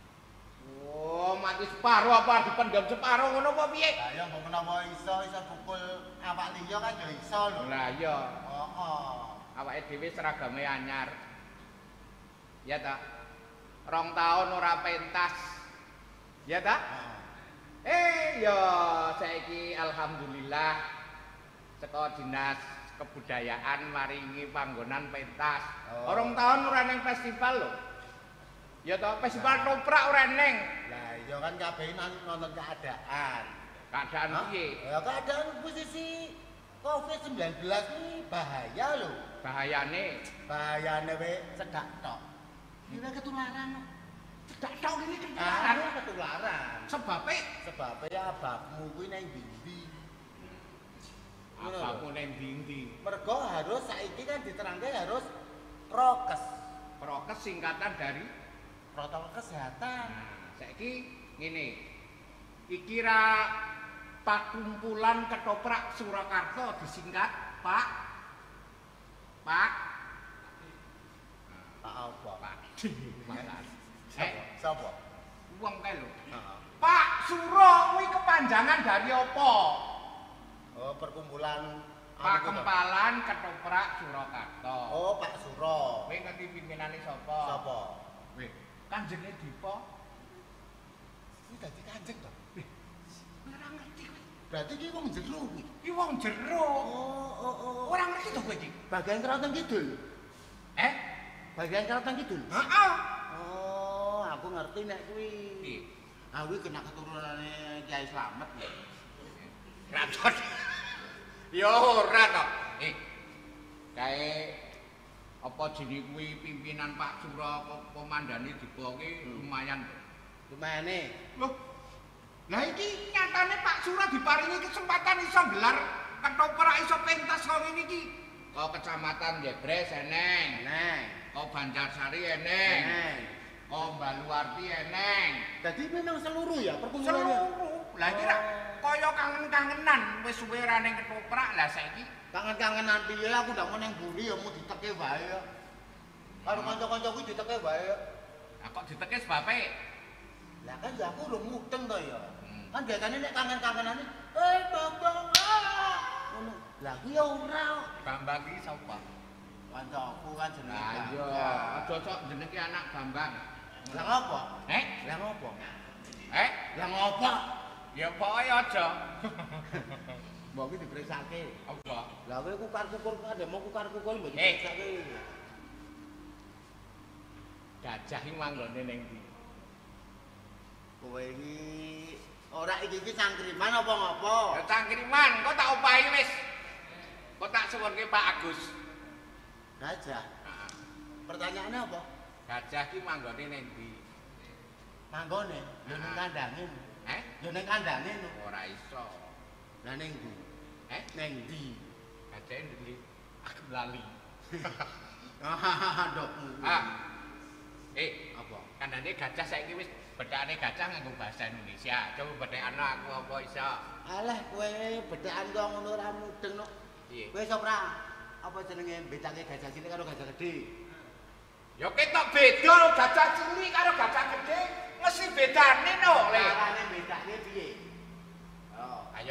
Oh, mati separuh apa dipendam separuh ngono apa piye? Lah ya mbok menawa iso pukul awak liya kan ya iso lho. Lah iya, Heeh. awake dhewe seragame anyar. Ya ta? 2 tahun ora pentas. Ya ta? Ya saiki alhamdulillah saka dinas kebudayaan maringi panggonan pentas. 2 tahun ora ning festival lho. Ya toh, festival toprak ora ning. Lah iya kan kabeh nonton keadaan. Keadaan piye? Ya keadaan posisi Covid-19 ini bahaya lho. Bahayane Bahayane we cedak tok. Iki ketularan. cedak tok iki ketularan. Ketularan. Sebabe ya abahmu kuwi nang ndi? apa ning ndi-ndi. Mergo harus saiki kan diterangke harus prokes. Prokes singkatan dari Protokol kesehatan. Nah, saiki ngene. Iki ra Pakumpulan Ketoprak Surakarta disingkat Pak. Pak apa? Pak. Sapa? Wong kae lho. Heeh. Pak Suro kuwi kepanjangan dari apa? Oh, perkumpulan Pakempalan Ketoprak Surakarta. Oh, Pak Suro. Kowe ngerti pimpinane sapa? Sapa? Weh, Kanjenge Dipa. Iki dadi kanjeng to? Ora ngerti kowe. Berarti iki wong jero kuwi. Ki wong jero. Oh. Ora ngerti to kowe iki? Bagian Keraton Kidul. Bagian Keraton Kidul. Heeh. Oh, aku ngerti nek kuwi. Piye? Ah, kuwi kena keturunane Kiai Slamet ya. Keraton. Ya ora to. Kae apa jenenge kuwi pimpinan Pak Suro komandane Dipa ki lumayan. Lumane. Loh. Lah iki nyatane Pak Suro diparingi kesempatan iso gelar ketoprak iso pentas kok ngene iki. Kok Kecamatan Jebres eneng. Kok Banjarsari eneng. Kok Baluarti eneng. Jadi memang seluruh ya perkumpulannya. Seluruh. Lah iki ra kaya kangen-kangenan wis suwe ra ning ketoprak lah saiki. Kangen-kangenan piye aku ndak mau nang buri ya mau diteke wae ya. Karo kanca-kanca kuwi diteke wae. Lah kok diteke sebabe? Lah kan ya aku urung mudeng to ya. Hmm. Kan biasanya nek kangen-kangenane, Bambang. Ngono. Lah kuwi ya ora. Bambang iki sapa? Kancaku kan jenenge. Lah iya, aja sok jenenge anak Bambang. Lah ngopo? Lah ngopo? Lah ngopo? Ya pokoke aja. Mbok iki dipreksake. Apa? Lah kowe kukar-kukur ada mau kukar-kukur mbok dipreksake. Gajah iki manggone ning ndi? Kowe iki ora iki cangkriman apa ngopo? Ya cangkriman, kok tak opahi wis. Kok tak suwunke Pak Agus. Gajah. Pertanyaannya apa? Gajah iki manggone ning ndi? Manggone yo ning kandange. Yo ning kandange no. Ora iso. Lah ning ndi? Ning ndi? Gajah ndi? Aku lali. Ndokmu. Apa? Kandhane gajah saiki wis bedhakane gajah nganggo bahasa Indonesia. Coba bedhekane aku apa iso? Alah kowe bedhakan kok ngono ora mudeng no. Piye? Kowe iso ora apa jenenge bedake gajah cilik karo gajah gedhe? Ya ketok beda lho gajah cilik karo gajah gedhe, mesti bedane no. Carane bedake piye?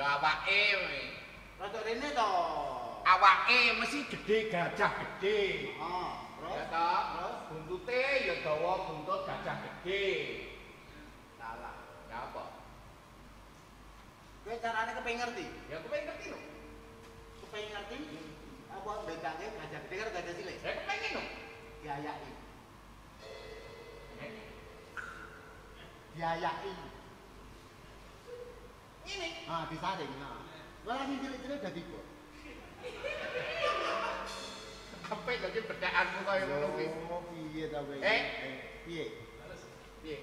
Ya awake. Rada rene to. Awake mesti gede gajah gede. Oh, Ya terus toh, terus buntute ya dawa buntut gajah gede. salah. Ya apa? Kowe carane kepengin ngerti? Ya aku pengen ngerti lho. Kepengin ngerti? Apa bedane gajah gede karo gajah cilik? Ya aku pengen lho. Diayaki. Diayaki. Ini. Ah, disaring. Nah. Kowe lagi cilik-cilik dadi kok. Apa lagi bedaanmu kaya ngono kuwi? Oh, piye ta kowe? Piye? Piye?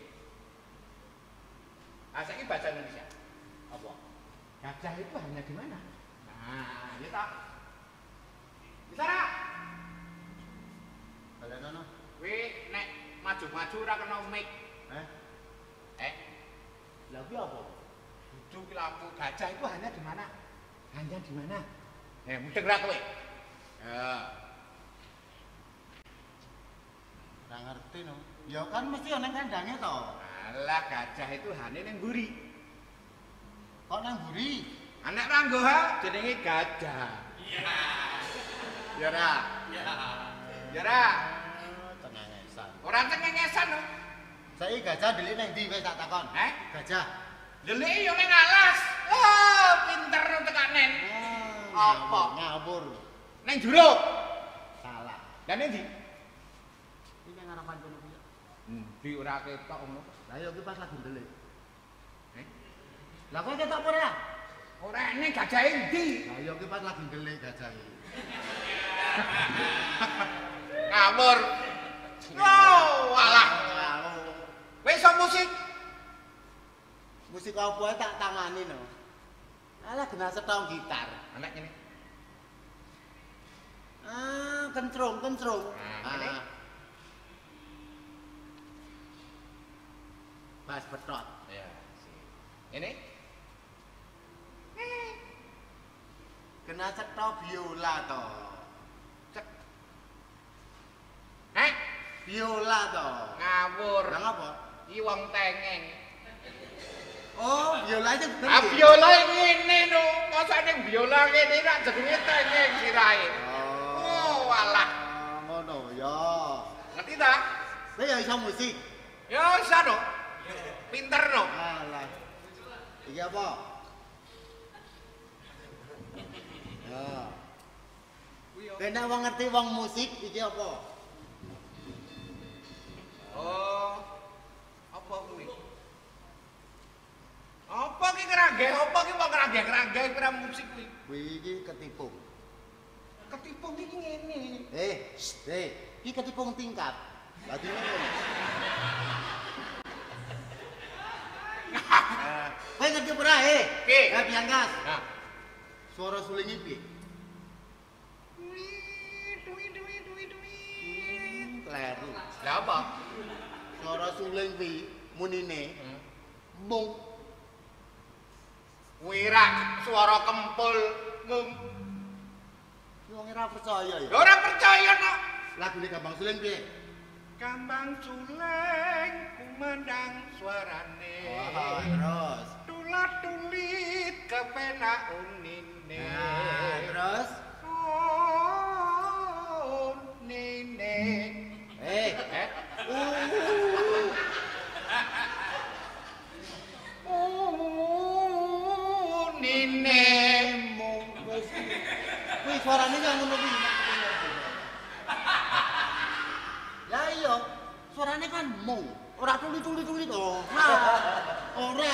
Ah, saiki bahasa Indonesia. Apa? Gajah itu hanya di mana? Nah, ya tak. Bisa ra? Balenono. Kowe nek maju-maju ora kena mic. Lah kuwi apa? Dudu ki lampu gajah itu hanya di mana? Hanya di mana? Mudeng ra kowe? Ya. Ora ngerti no. Ya kan mesti ana kandange to. Alah gajah itu hanya ning mburi. Kok nang mburi? Anak ranggoha jenenge gajah. Iya. Ya ra? Iya. Ya ra? Tengengesan. Ora cengengesan no. Saiki gajah delik nang ndi wis tak takon? Gajah. Delik yo ning alas. Oh, pinter no tekanen. Apa? Ngawur. Ning jero. Salah. Lah ning ndi? Iki nang ngarepan kono kuwi. Di ora ketok ngono. Lah yo ki pas lagi delik. Lah kowe ketok apa ora? Ora ning gajah endi? Lah yo ki pas lagi delik gajah iki. Ngawur. Oh, alah. Wis iso musik. Musik apa ae tak tangani no. Alah genah setong gitar. Anak ngene. Kencrung. Ngene. Bas betot. Ya. Ini? Kena cetok biola to. Biola to. Ngawur. Lah ngapa? Iki wong tengeng. Oh, biola itu bener. Ah biola ngene no. Mosok ning biola ngene rak jenenge tengeng sirahe. Oh, alah. Ngono ya. Ngerti ta? Kowe ya iso musik. Ya iso no. Pinter no. Alah. Iki apa? Ya. Kena wong ngerti wong musik iki apa? Oh. Apa kuwi? Apa ki keranggeh? Apa ki wong keranggeh kira musik kuwi? Kuwi iki ketipung. Ketipung iki ngene. Iki ketipung tingkat. Dadi ngono. Kowe ngerti ora Ki. Biangkas. Nah. Suara suling iki. Kleru. Lah apa? Suara suling kuwi munine mung Wira suara kempul mung. wong ora percaya ya. Ora percaya no. Lagune Gambang Suling piye? Kambang Suling kumandang suarane. Terus. Tulat tulit kepenak unine. Terus Unine. Unine mung wis. Kuwi suarane kok ngono kuwi. Lah iya, suarane kan mung. Ora tuli-tuli to. Ora.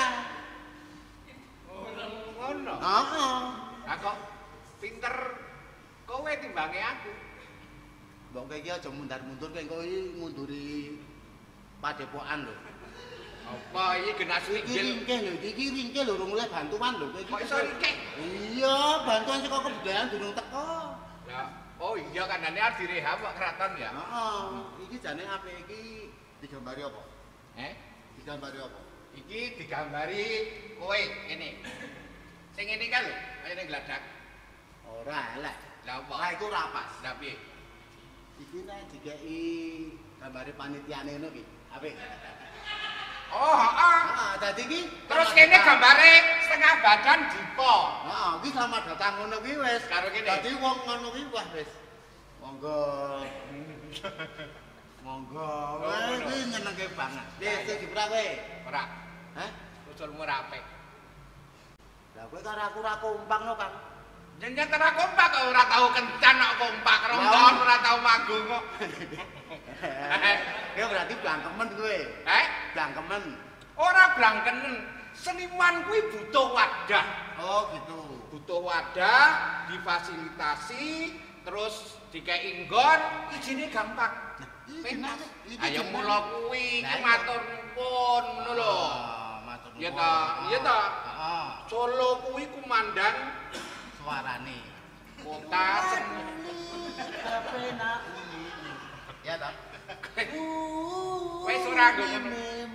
ngono. Heeh. Lah kok pinter kowe timbange aku. Mbok kowe iki aja mundar-mundur kowe iki ngunduri padepokan lho. Apa iki genah Iki singgil? ringkih lho, iki ringkih lho urung mulai bantuan lho kowe iki. Kok iso ringkih? Iya, bantuan saka kebudayaan durung teko. Ya, oh iya kan dane arep direhab kok keraton ya. Heeh. Iki jane apik iki digambari apa? Digambari apa? Iki digambari kowe ngene. Sing ngene kan lho, kaya ning gladak. Ora elek. Lah apa? Lah iku ora pas. Lah piye? Iki nek dikeki gambare panitiane ngono ki. Apik. Oh, heeh. Heeh, dadi iki Terus kene gambare setengah badan dipo. Heeh, iki selamat datang ngono kuwi wis. Karo kene. Dadi wong ngono kuwi wah wis. Monggo. Monggo. Wah, iki nyenengke banget. Wis dipra kowe. Ora. Hah? Usulmu rapik. Lah kowe karo aku ora kompak no, Kang. Jeneng ora kompak kok ora tau kencan kok kompak rontong ora tau manggung kok. Ya berarti blangkemen kowe. Blangkemen. Ora blangkenen. Seniman kuwi butuh wadah. Oh, gitu. Butuh wadah, difasilitasi, terus dikei nggon, ijine gampang. Penak. Ayo mula kuwi iki matur nuwun ngono lho. Matur nuwun. Iya ta, iya ta. Heeh. Solo kuwi kumandang Suarane. kota Kepenak. Ya ta. Wis ora ngono.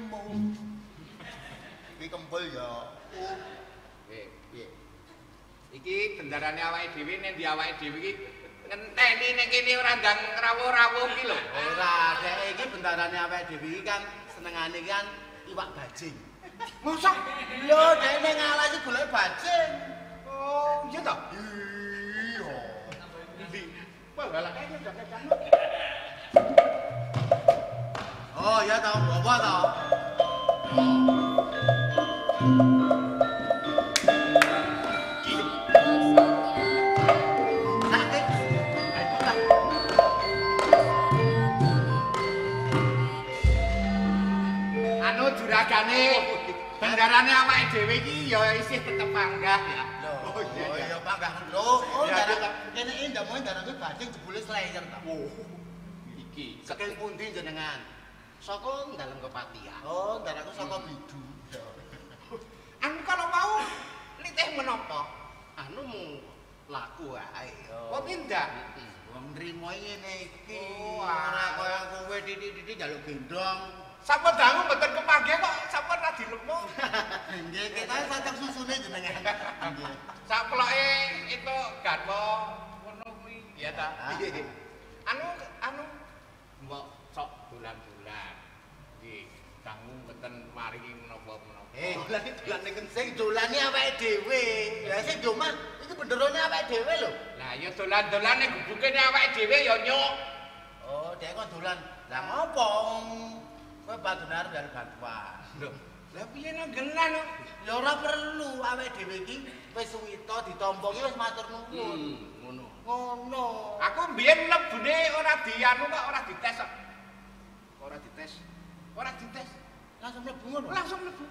Iki kempul ya. Piye? Iki bendarane awake dhewe nek di awake dhewe iki ngenteni nek kene ora ndang rawuh-rawuh iki lho. Ora, dek iki bendarane awake dhewe iki kan senengane kan iwak bajing. Mosok Lho, dek ning ngalah iki golek bajing. oh, iya ta? Iya. Endi? Wah, balake iki udah kekan. Oh, ya ta, bawa ta. Sakit. Ayo ta. Anu juragane bendarane awake dhewe iki ya isih tetep panggah ya. Oh iya panggah lho. Oh darah kene ndamu darah kuwi bajing jebule slayer ta. Oh. Iki Saking pundi jenengan? Saka dalem kepatihan. Oh, darahku saka bidu. Anu kalau mau nitih menapa? Anu mung laku wae. Kok tindak? Wong nrimo ngene iki. Oh, Ora kaya kowe titik-titik njaluk gendong. Sampun dangu mboten kepanggih kok sampun ra dilemu. Nggih, kita sacak susune jenengan. Nggih. Sak ploke itu garwa ngono kuwi ya ta. Anu mbok sok dolan-dolan. Nggih, dangu mboten maringi menapa-menapa. Dolan ning sing dolane awake dhewe. Lah sing di omah iki benderone awake dhewe lho. Lah ya dolan-dolan ning gubuke awake dhewe ya nyuk. Oh, dhek kok dolan. Lah ngopo? Kowe badunar dari bantuan. Lho, lah piye nang genan kok? Ya ora perlu awake dhewe iki wis suwita ditampa iki wis matur nuwun. Ngono. Ngono. Aku mbiyen mlebune ora dianu kok ora dites kok. Ora dites. Ora dites, Langsung mlebu ngono. langsung mlebu.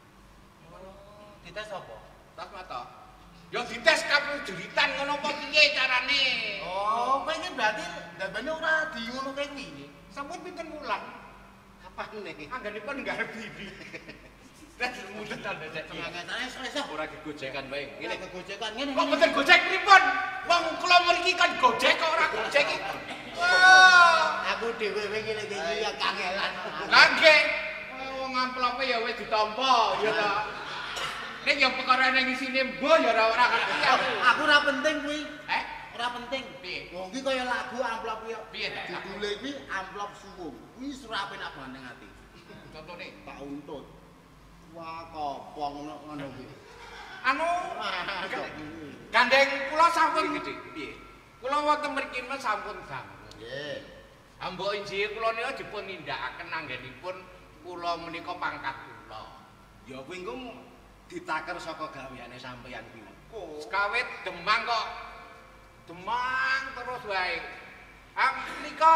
Dites apa? Tas mata. Ya dites kapujuritan ngono apa piye carane? Oh, kowe iki berarti ndambane ora di ngono kae kuwi. Sampun pinten wulan? Kapane? Anggenipun ngarep bibi. Wis mutetan dadek. Tengangetane iso. Ora gegojekan bae. Ngene kegojekan ngene. Kok mboten gojek pripun? Wong kula mriki kan gojek kok ora gojek iki. Wah, Aku dhewe ngene iki ya kangelan. lah nggih. Wong amplope ya wis ditampa ya ta. Nek ya perkara ning isine mbuh ya ora ngerti aku. Aku ora penting kuwi. Ora penting. Piye? Wong iki kaya lagu amplop kuwi. Piye ta? Judule kuwi amplop suwung. Kuwi ora penak bandeng ati. Contone Tak untut. Wah, kopong ngono kuwi. anu Kok gandeng kula sampun Gede, piye? kula wonten mriki men sampun dangu. nggih. Ambok injih kula nika dipun nindakaken anggenipun kula menika pangkat kula. Ya kuwi engko ditaker saka gaweane sampeyan kuwi. Sekawit Demang kok. Demang terus wae. Nika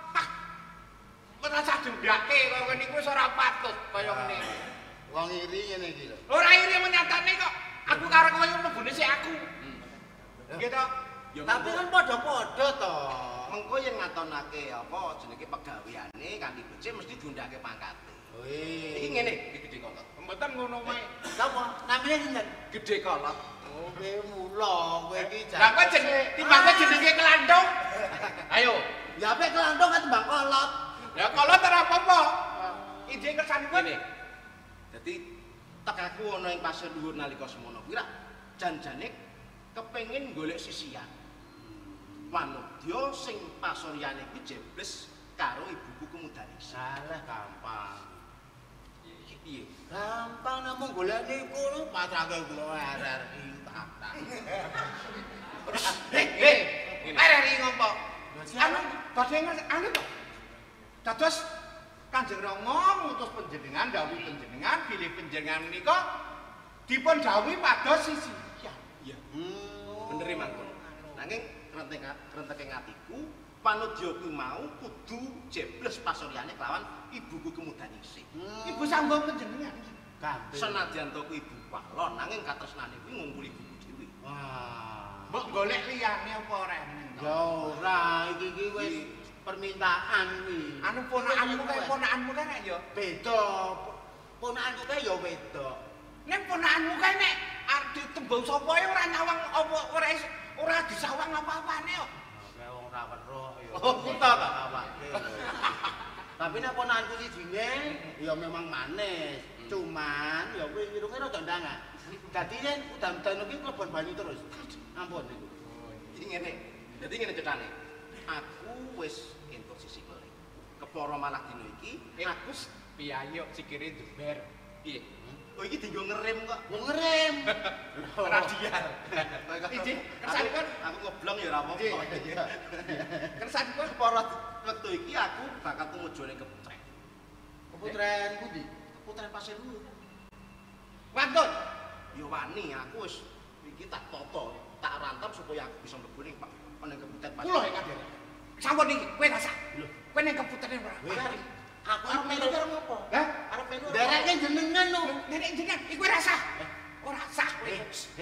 merasa jendake kaya niku wis ora patut kaya ngene. Wong iri ngene iki lho. Ora iri menyatane kok. Aku karo kowe mlebune sik aku. Nggih to? Tapi kan padha-padha to. Mengko yen ngatonake apa jenenge pegaweane kanthi becik mesti diundhake pangkate. Wih. Iki ngene, iki Gedhe Kolot. Mboten ngono wae. Sapa? Namine sinten? Gedhe Kolot. Oh, kowe mula kowe iki Lah kowe timbangke jenenge kelanthong. Ayo. Ya apik kelanthong kan tembang kolot. Ya kalau ora apa-apa. Ide kersanipun. Dadi tekaku ana ing pasir dhuwur nalika semono kuwi rak janjane kepengin golek sisian. Manudya sing pasoryane kuwi jebles karo ibuku Kemudarisa. Salah gampang. Piye? Gampang namung golek niku lho patrake kula RRI tak. RRI ngopo? Anu badhe anu to. Dados Kanjeng Rama ngutus panjenengan dawuh panjenengan bilih panjenengan menika dipun dawuhi pados sisihan. Iya. Bener mangkon. Nanging krenteke ngatiku panudya kuwi mau kudu jebles pasoryane kelawan ibuku kemudan isih. Ibu sambung panjenengan. Gampil. Senadyan to kuwi ibu kula nanging katresnane kuwi ngumpul ibuku dhewe. Wah. Mbok golek liyane apa rene? Ya ora iki wis permintaan iki. Anu ponakanmu kae ya Beda. Ponakanku kae ya beda. nek ponakanmu kae nek arep ditembung sapa ya ora nyawang apa ora disawang apa-apane kok. Kae wong ora weruh ya. Oh, kita ta awake. Tapi nek ponakanku sijine ya memang manis. Cuman ya kuwi irunge rada ndangan. Dadi yen udan-udan iki mlebon banyu terus. Ampun niku. Iki ngene. Dadi ngene cetane. Aku wis entuk sisi keling. Kepara malah dino iki aku Piyayuk sikire duber. piye? Oh iki dienggo ngerem kok. Ngerem. Radial. Iki kersane kon aku ngeblong ya ora apa-apa. Kersane kon kepara wektu iki aku bakal tumujune keputren. Keputren pundi? Keputren Pasir Luhur. Wantun. Ya wani aku wis iki tak toto, tak rantam supaya aku bisa mlebu ning Pak ning keputren Pasir. Kula iki Kadir. Sampun iki kowe rasa. Lho, kowe ning keputren ora? Aku arep melu karo ngopo? Hah? Arep melu. Dereke jenengan lho. Nenek jenengan iki kowe rasa. Ora sah kowe.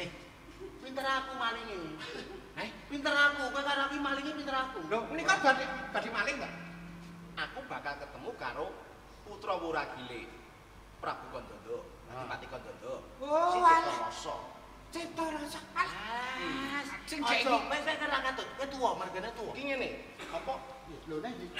Pinter aku malinge. Pinter aku, kowe karo aku malinge pinter aku. Lho, menika badhe maling, Mbak. Aku bakal ketemu karo putra Wuragile, Prabu Kandada, Adipati Kandada. Sing rasa. Cipta rasa. Sing Aja, iki kowe ora katut. Kowe tuwa, margane tuwa. iki ngene. Apa? Lho nek iki.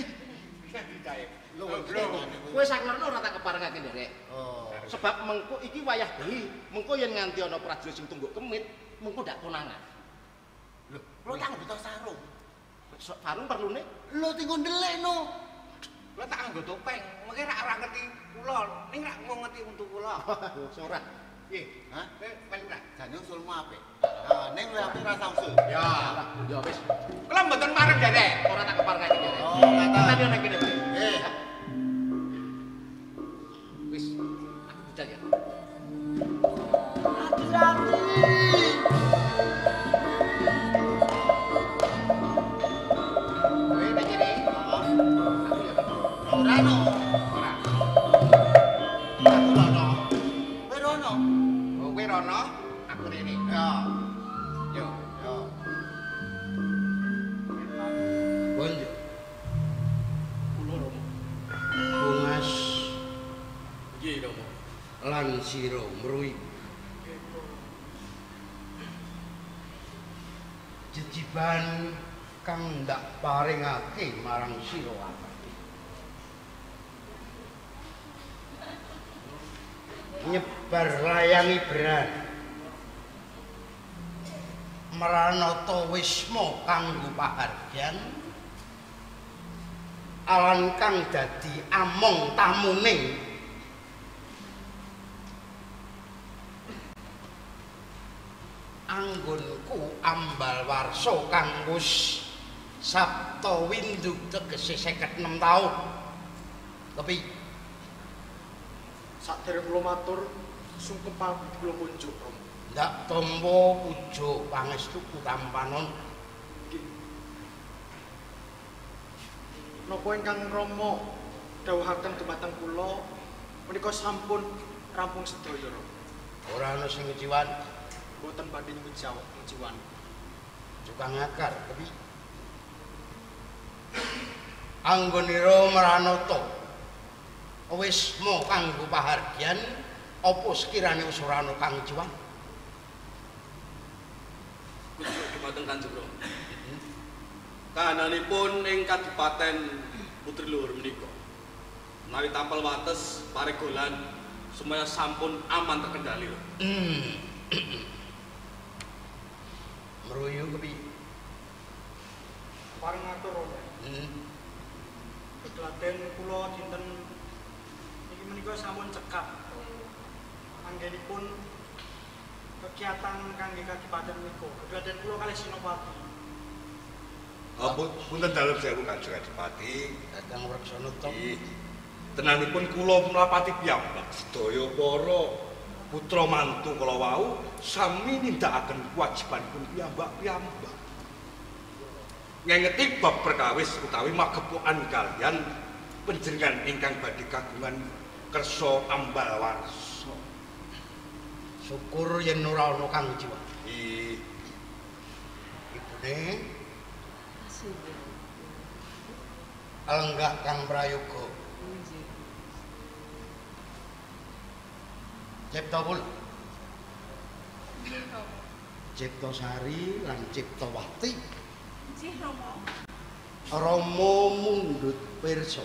Lho, kowe saklono ora tak keparengake nderek. Oh. Sebab mengko iki wayah beli. Mengko yen nganti ana prajurit sing tungguk kemit, mengko ndak konangan. Lho, lo tak nggo sarung. Sarung perlune? Lo tinggal ndelikno. Lah tak nganggo topeng. Mengke ora ngerti kula, ning rak mau ngerti untuk kula. Ora. Piye? Hah? Kowe paling ora? Jane usulmu apik. Ning luwih apik rasa usul. Ya wis. Kula mboten mareng derek, ora tak keparengake derek. Oh, kata. Tapi ana kene. Eh, Wis, aku budal ya. Kowe nek kene, aku ya. ora no. Ora. Aku rono. Kowe rono. Oh, kowe rono, aku rene. Ya. Yo. Ya. Bonjo, Kula Romo. Bungas Piye Romo? lan sira mruwi. Jejiban kang ndak paringake marang sira kabeh. Nyebar layang ibran. Maranata wisma kanggo pahargyan. Alan kang dadi among tamune anggonku ambal warsa kang wis Sabta Windu tegese 56 taun. Tapi Sakdereng kula matur sungkem pamit kula kunjuk Romo. ndak tampa puja pangestuku tampanon. Napa ingkang Rama dawuhaken dumateng kula menika sampun rampung sedaya Romo. Ora ana sing ngeciwan, Boten badhe ngejiwan. juga ngakar. Tapi anggonira Maranata wisma kanggo pahargyan apa sekirane wis ora ana kang ngeciwan? Kunjuk dumateng Kanjeng Rama. Kahananipun ing Kadipaten Putri Luhur menika menawi tampel wates paregolan semaya sampun aman terkendali. Meruyu kepiye? Pareng ngatur Romo. Kedaden kula dinten iki menika sampun cekap. datang kangge Kadipaten menika. Kedaden kula kalih Sinopati. Punten dalem sewu Kanjeng Adipati. Kakang Werksana to. Tenanipun kula mlapati piyambak sedaya para putra mantu kula wau sami nindakaken kewajibanipun piyambak-piyambak. Ngengeti bab perkawis utawi magepokan kalian panjenengan ingkang badhe kagungan kersa ambal warsa. Syukur yen ora ana kang jiwa. Ibune Alenggah Kang Prayoga. Cipta kula. Cipta Sari lan Ciptawati. Nggih, Rama. Rama mundhut pirsa.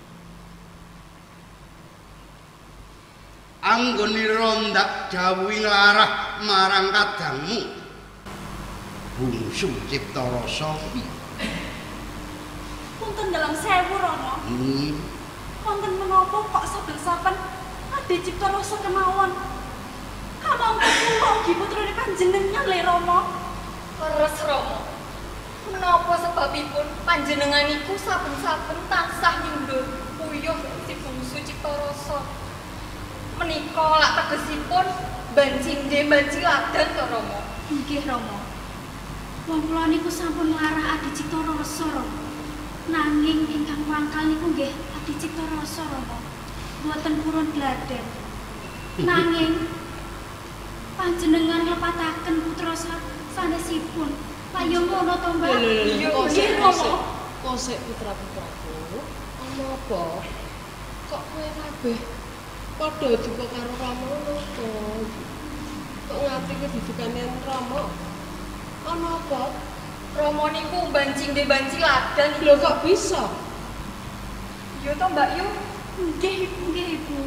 Anggone rondak jawuhi nglarah marang kadangmu. Bungsu Ciptarasa kuwi. Punten dalam sewu, Rama. Wonten menapa kok saben-saben Ade Ciptarasa kemawon? Kamangka kula ugi putrane panjenengan le Rama. Leres Rama. Menapa sebabipun panjenengan iku saben-saben tansah nyundhur puyuh si bungsu Ciptarasa? Menika lak tegesipun banjingde banci ladan to Rama. Nggih, Rama. Wong kula niku sampun nglarah Adi Ciptarasa, Rama. Nanging ingkang wangkal niku nggih Adi Ciptarasa, Rama. Boten purun gladen. Nanging panjenengan nglepataken putra sanesipun. Kaya ngono to, Mbak? Iya, nggih, Rama. Kosek putra-putraku, ana apa? Kok kowe kabeh padha duka karo Rama napa? Kok ngati kedudukane Rama? Ana apa? Rama niku banjingde banci ladan. Lho kok bisa? Yo to Mbak Yu. Nggih, Ibu.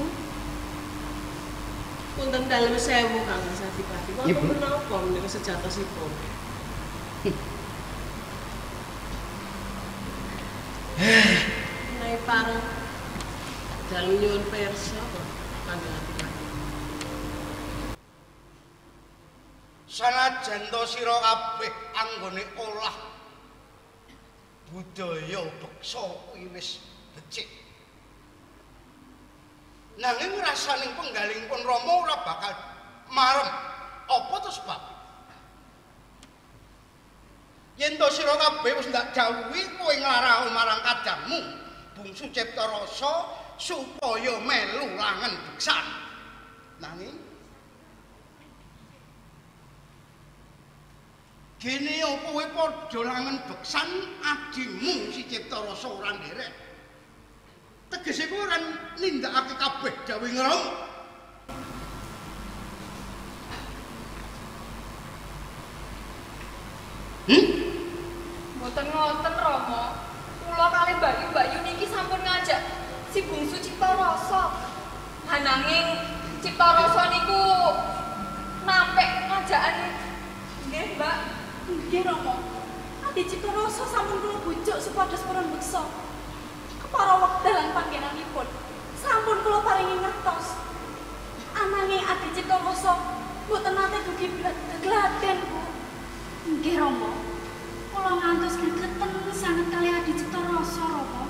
Punten dalem sewu Kang Adipati. Wonten menapa menika sejatosipun? Menawi pareng dalu nyuwun pirsa Kang Adipati. Sanajan to sira kabeh anggone olah budaya beksa kuwi wis becik. Nanging rasaning penggalingipun Rama ora bakal marem. Apa to sebab? Yen to sira kabeh wis ndak jawuhi kowe nglarah marang kadangmu, Bungsu Ciptarasa supaya melu langen beksan. Nanging gene kowe padha langen beksan adimu si Ciptarasa ora nderek. Tegese kowe ora nindakake kabeh dawuh Rama. Mboten ngoten Rama. Kula kalih Mbak Yu niki sampun ngajak si bungsu Ciptarasa. Hananging Ciptarasa niku nampek ngajakan nggih, Mbak. Nggih, Rama. Adi Ciptarasa sampun kula bujuk supados purun beksa. Kepara wekdal lan panggenanipun sampun kula paringi ngertos. Ananging Adi Ciptarasa mboten nate dugi gladen, Bu. Nggih, Rama. Kula ngantos gregeten sanget kalih Adi Ciptarasa, Rama.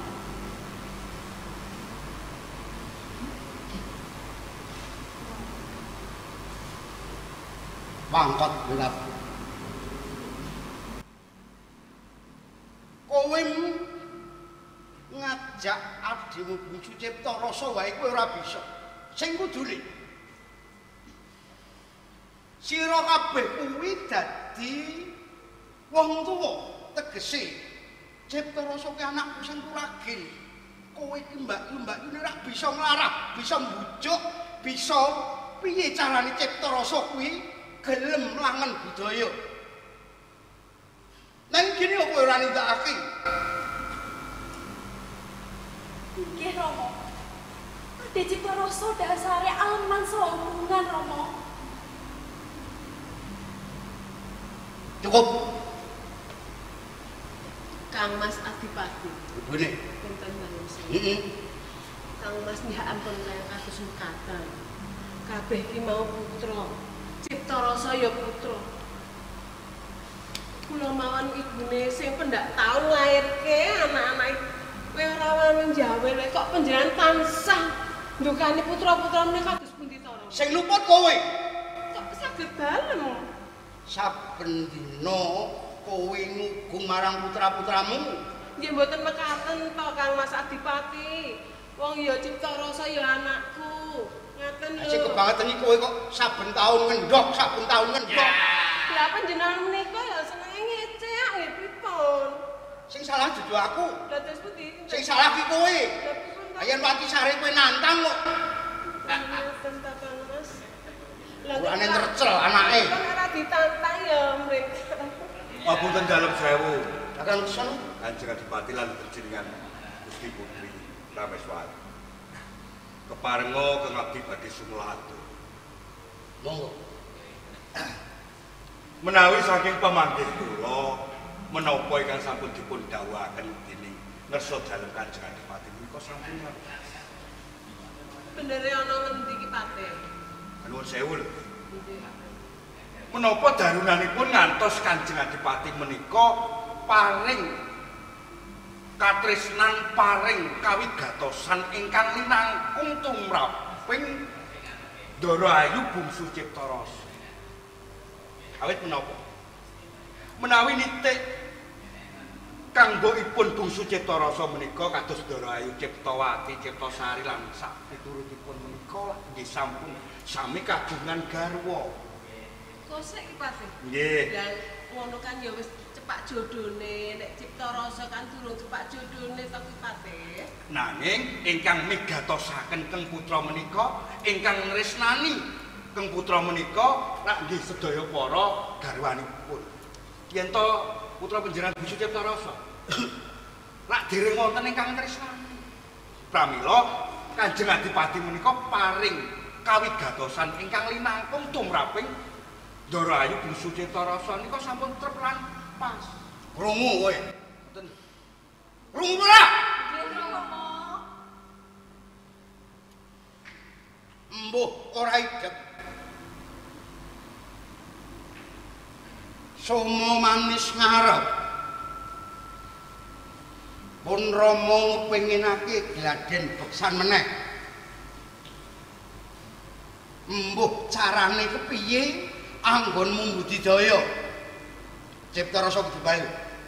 Pangkat wilaku. Kowe ngajak adimu Bungsu Ciptarasa wae kowe ora bisa. Sing kudune sira kabeh kuwi dadi wong tuwa, tegese Ciptarasa ki anakku sing kuragil. Kowe iki mbak-mbak ora bisa nglarah, bisa mbujuk, bisa piye carane Ciptarasa kuwi gelem langen budaya. Nang kene kowe ora nindakake. Nggih, Rama. Adi Ciptarasa dasare aleman saha hubungan, Rama. Cukup. Kang Mas Adipati. Ibune. Punten dalem sewu. Kang Mas ndak ampun kaya kados mekaten. Kabeh ki mau putra Cipta Rasa ya putra. Kula mawon ibune sing pendak tau nglairke anak-anak kowe ora wani njawe lek kok panjenengan tansah ndukani putra-putra menika kados pundi to? Sing luput kowe. Kok saged dalem? Saben dina kowe ngugung marang putra-putramu. Nggih mboten mekaten to Kang Mas Adipati. Wong ya Cipta Rasa ya anakku. Ngaten lho. Sing kebangetan iki kowe kok saben taun ngendhok, saben taun ngendhok. Lah panjenengan menika ya senenge ngecek nggih pripun? Sing salah dudu aku. Lah terus pundi? Sing salah ki kowe. Lah pripun? Ayen pati sare kowe nantang kok. Ngaten ta Kang Mas. Mulane tercel anake. Kan ora ditantang ya mereka. Apunten dalem sewu. Lah kan sono Kanjeng Adipati lan panjenengan Gusti Putri Rameswari. Keparenga kang abdi badhe sumulatur. monggo. Menawi saking pamanggih kula menapa ingkang sampun dipun dawuhaken dening ngersa dalem Kanjeng Adipati menika sampun ngaten. Benere ana ngendi ki Pate? Nuwun sewu lho. Menapa darunanipun ngantos Kanjeng Adipati menika paring katresnan paring kawigatosan ingkang linangkung tumraping Ndara Ayu bungsu Cipta Rasa. Awit menapa? Menawi nitik kanggoipun bungsu Cipta Rasa menika kados Ndara Ayu Ciptawati, Ciptasari lan sak piturutipun menika nggih sampun sami kagungan garwa. Kosek ki Pate. Nggih. Lah ngono kan ya wis cepak jodhone, nek Cipta Rasa kan durung cepak jodhone to ki Pate. Nanging ingkang migatosaken Keng Putra menika, ingkang nresnani Keng Putra menika rak nggih sedaya para garwanipun. Yen to putra panjenengan bungsu Cipta Rasa. Rak dereng wonten ingkang tresnani. Pramila Kanjeng Adipati menika paring kawigatosan ingkang linangkung tumraping Ndara Ayu bungsu Cipta Rasa nika sampun trep lan pas. Krungu kowe. Mboten. Krungu ora? Mbuh ora idep. Somo manis ngarep. Pun Rama ngepinginake gladen beksan meneh. Mbuh carane kepiye anggonmu budidaya? Cipta Rasa kudu bae.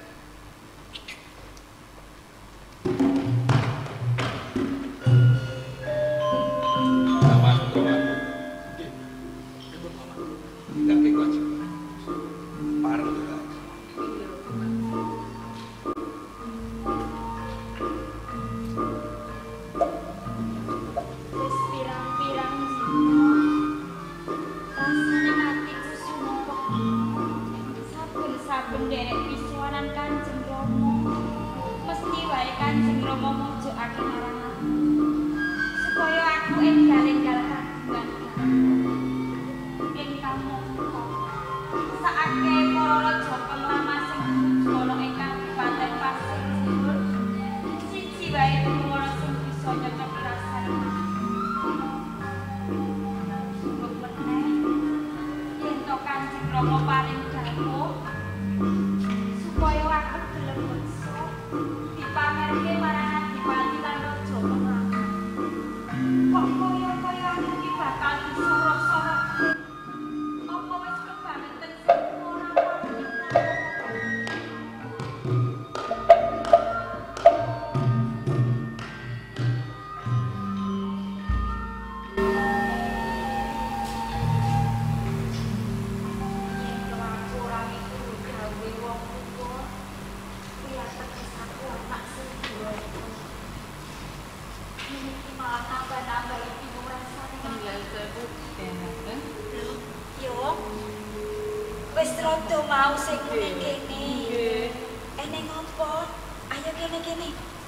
Wis rada mau sing kene. Eneng ngopo? Ayo kene.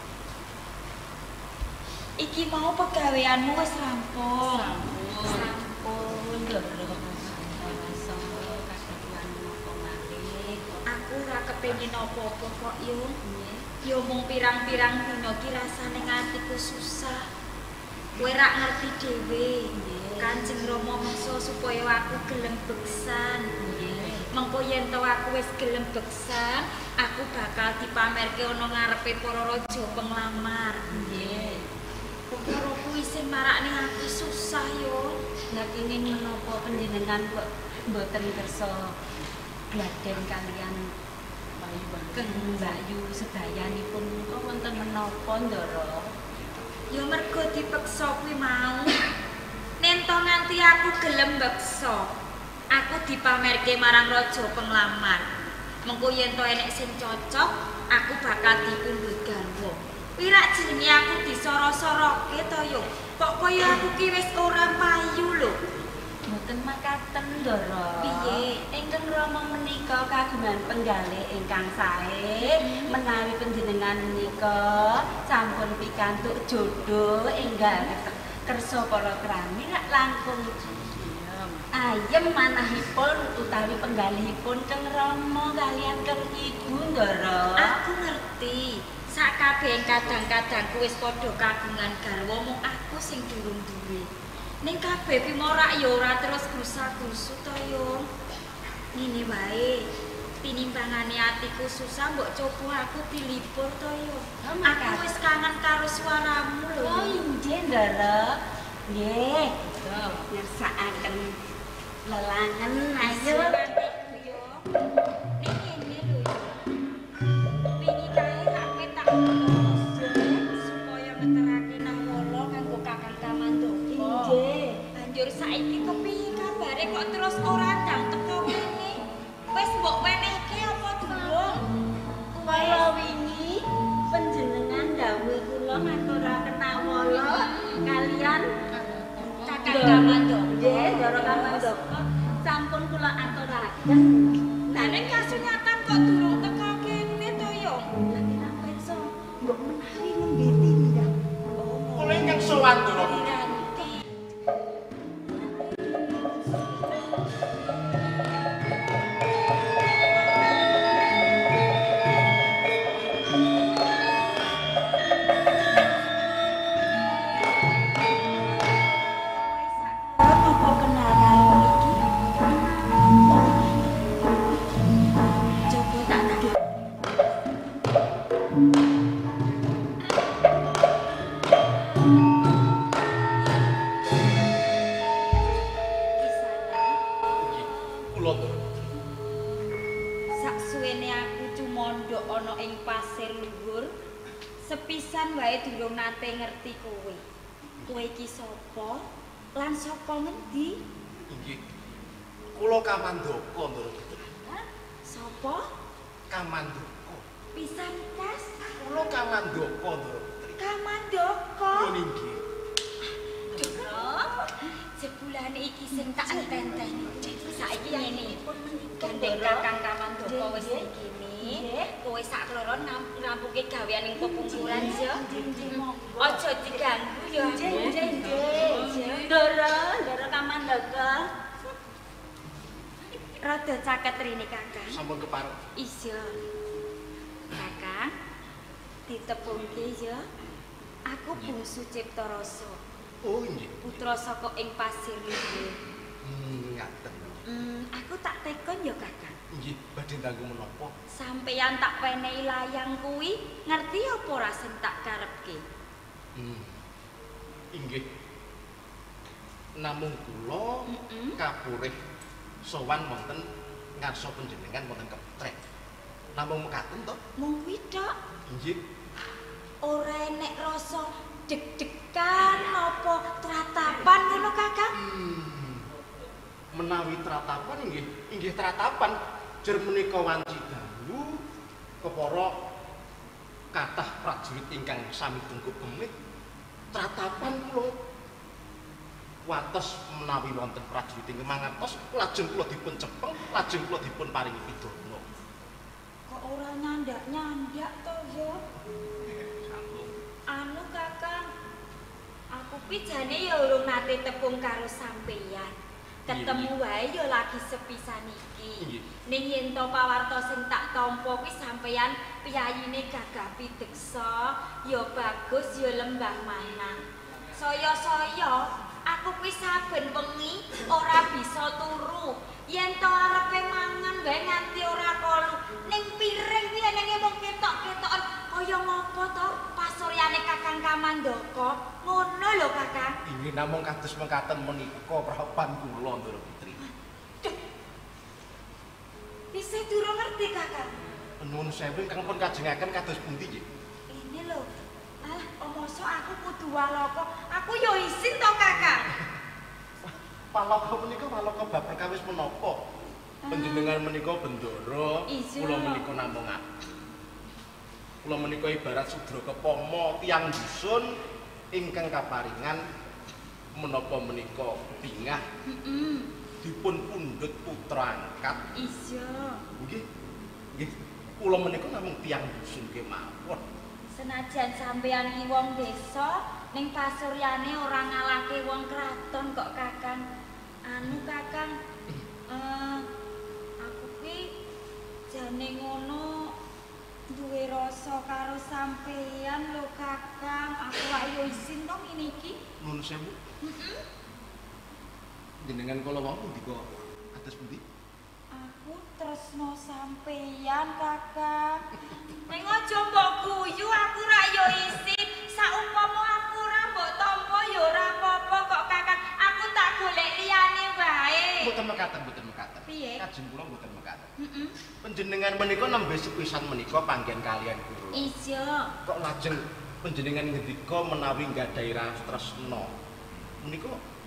Iki mau pegaweanmu wis rampung. Sampun. Aku ora kepengin apa-apa kok, Yo. Yo mung pirang-pirang dina iki rasane atiku susah. Kowe rak ngerti dhewe. Kanjeng Rama meksa supaya aku gelem beksan. Mengko yen to aku wis gelem beksan, aku bakal dipamerke ana ngarepe para raja penglamar. Nggih. Perkara kuwi sing marakne aku susah yo. Lah kenging menapa panjenengan kok mboten kersa gladen kalian Mbak Yu sedayanipun kok wonten menapa Ndara? Ya mergo dipeksa kuwi mau. Nento nganti aku gelem beksa. Aku dipamerke marang raja penglamar. Mengko yen to enek sing cocok, aku bakal dipundhut garwa. Pirak jenenge aku disoro-soroke to yo. Kok kaya aku ki wis ora payu lho. Mboten makaten Ndara. Piye? Ingkang Rama menika kagungan penggalih ingkang sae menawi panjenengan menika sampun pikantuk jodoh enggal kersa para krami rak langkung ayem manahipun utawi penggalihipun Kang Rama kalian Kang Ibu Ndara. Aku ngerti. Sakabeh kadang-kadang wis padha kagungan garwa mung aku sing durung duwe. Ning kabeh pimorak ya ora terus grusa-grusu to yo. Ngene wae. Tinimbangane atiku susah mbok coba aku dilipur to yo. Aku wis kangen karo suaramu lho. Oh inggih Ndara. Nggih. Ngersakaken lelangen ayo. Ning ngene lho yo. Wingi kae tak petak supaya ngeterake nang wala kanggo Kakang Kamandaka. Inggih. Banjur saiki kepiye kabare kok terus ora ndang teko kene? Wis mbok wenehke apa durung? Kala wingi panjenengan dawuh kula ngaturaken awala kalian Kakang Kamandaka. Nggih, Ndara Kamandaka. Sampun kula aturaken. Lah nek kasunyatan kok durung teko kene to yo? Lagi nampen so, mbok menawi nembe tindak. Kula ingkang sowan Ndara. Saksuwene aku cumondhok ana ing pasir luhur, sepisan wae durung nate ngerti kowe. Kowe iki sapa? Lan saka ngendi? Inggih. Kula Kamandaka, Ndara. Sapa? Kamandaka. Pisan kas? Kula Kamandaka, Ndara. Kamandaka. Yo nggih. Jebulane iki sing tak enteni. Saiki ngene. Gandeng Kakang Kamandaka wis iki. Kowe sak kloron ngrampuke gawean ing pepungkuran ya. Aja diganggu ya. Nggih. Ndara Kamandaka. Rada caket rene Kakang. Sampun kepareng. Iya. Kakang ditepungke ya. Aku bungsu Ciptarasa. Oh nggih. Putra saka ing pasir luhur. Ngaten. Aku tak tekon ya Kakang. Nggih, badhe ndanggu menapa? Sampeyan tak wenehi layang kuwi, ngerti apa ora sing tak karepke? Inggih. Namung kula kapurih sowan wonten ngarsa panjenengan wonten ketrek. Namung mekaten to? Mung kuwi tok. Inggih. Ora enek rasa deg-degan apa tratapan ngono Kakang? Menawi tratapan inggih tratapan jer menika wanci dalu kepara kathah prajurit ingkang sami tunggu kemit tratapan kula wates menawi wonten prajurit ingkang mangertos lajeng kula dipun cepeng lajeng kula dipun paringi pidana. Kok ora nyandak-nyandak to ya? Anu Kakang, aku ki jane ya urung nate tepung karo sampeyan. Ketemu wae ya lagi sepisan iki. Ning yen to pawarta sing tak tampa kuwi sampeyan piyayine gagah pideksa, ya bagus ya lembah manang. Saya aku kuwi saben wengi ora bisa turu. Yen to arepe mangan wae nganti ora kolu. Ning piring kuwi enenge mung ketok-ketokan kaya ngopo to pasuryane Kakang Kamandaka. Ngono lho Kakang. Inggih namung kados mengkaten menika prapan kula Ndara Putri. Bisa durung ngerti Kakang. Nuwun sewu ingkang pun kajengaken kados pundi nggih? Ini lho. Alah, omoso aku kudu walaka. Aku yo isin to Kakang. Palaka menika palaka bab perkawis menapa? Panjenengan menika bendara, kula menika namung kula menika ibarat Sudra Kepama tiyang dusun ingkang kaparingan menapa menika bingah. Dipun pundhut putra angkat. Iya. Nggih. Nggih. Kula menika namung tiyang dusun kemawon. Senajan sampeyan iki wong desa, ning pasuryane ora ngalahke wong kraton kok Kakang. Anu Kakang, aku ki jane ngono duwe rasa karo sampeyan lho Kakang. Aku ayo isin to ngene iki. Nuwun sewu. Jenengan kula wau ndika atus pundi? Aku tresno sampeyan Kakang. Ning aja mbok guyu aku ra yo isin. Saumpama aku ora mbok tampa ya ora apa-apa kok Kakang. Aku tak golek liyane wae. Mboten mekaten, mboten mekaten. Piye? Kajeng kula mboten mekaten. Panjenengan menika nembe sepisan menika panggen kalian kula. Iya. Kok lajeng panjenengan ngendika menawi nggadahi rasa tresna. Menika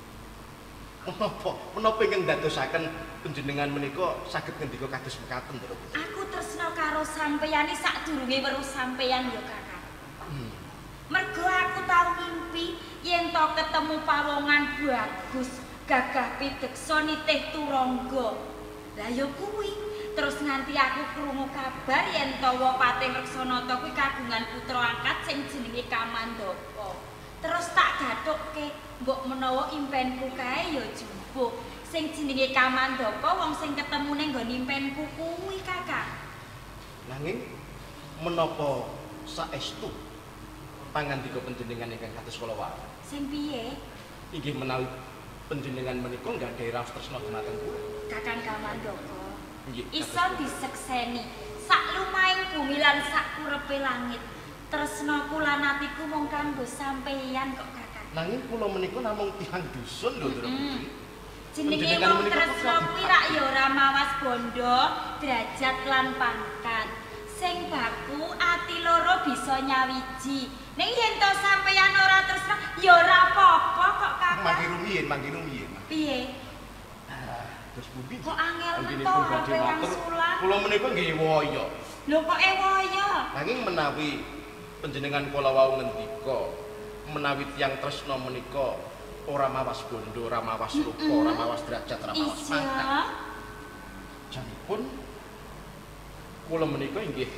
menapa ingkang dadosaken panjenengan menika saged ngendika kados mekaten to? Aku tresna karo sampeyan iki sadurunge weruh sampeyan ya Kakang. Mergo aku tau ngimpi yen to ketemu pawongan bagus, gagah pideksa nitih turangga. Lah ya kuwi, terus nganti aku krungu kabar yen to Patih Reksanata kuwi kagungan putra angkat sing jenenge Kamandaka. Terus tak gathukke, mbok menawa impenku kae ya jumbuh. Sing jenenge Kamandaka wong sing ketemu ning nggon impenku kuwi Kakang. Nanging menapa saestu pangandika panjenengan ingkang kados kala wau? Sing piye? Inggih menawi panjenengan menika nggadahi raos tresna dhumateng kula. Kakang Kamandaka. Nggih. Iso disekseni sak lumahing bumi lan sak kurepe langit. Tresnaku lan atiku mung kanggo sampeyan kok Kakang. Nanging kula menika namung tiyang dusun lho Ndara Putri. Jenenge wong tresna kuwi rak ya ora mawas bondo, derajat lan pangkat. Sing baku ati loro bisa nyawiji. Ning yen to sampeyan ora tresna ya ora apa-apa kok Kakang. Mangke rumiyin. Piye? Terus pundi? Kok angel to arepe wangsulan? Kula menika nggih waya. Lho kok waya? Nanging menawi panjenengan kula wau ngendika menawi tiyang tresna menika ora mawas bondo, ora mawas rupa, ora mawas derajat, ora mawas pangkat. Janipun kula menika inggih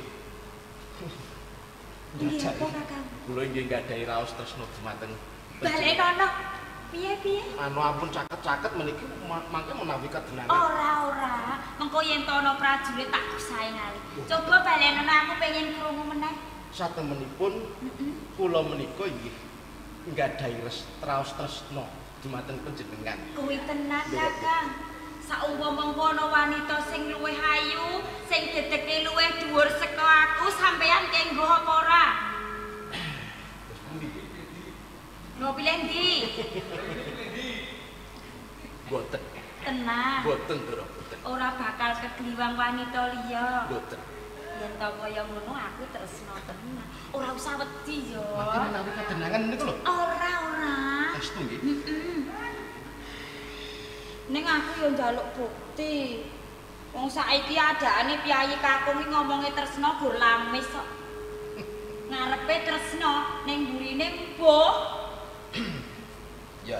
Nggih apa Kakang? Kula inggih nggadahi raos tresna dhumateng Balenono. Piye? Anu ampun caket-caket meniki mangke menawi kadenaken. Ora. Mengko yen to ana prajurit tak gusahe ngali. Coba balenono aku pengen krungu meneh. Satemenipun kula menika inggih nggadahi raos tresna dhumateng panjenengan. Kuwi tenan Kakang. Saumpama ana wanita sing luwih ayu, sing dedeke luwih dhuwur saka aku, sampeyan kenggo apa ora? Mobil endi? Boten. Tenang. Boten, Ndara, boten. Ora bakal kegliwang wanita liya. Boten. Yen to kaya ngono aku tresna tenan. Ora usah wedi yo. Mangke menawi kadenangan niku lho. Ora. Estu nggih. Ning aku yo njaluk bukti. Wong saiki adane piyayi kakung iki ngomonge tresna gur lamis kok. Ngarepe tresna ning mburine mbuh. Ya.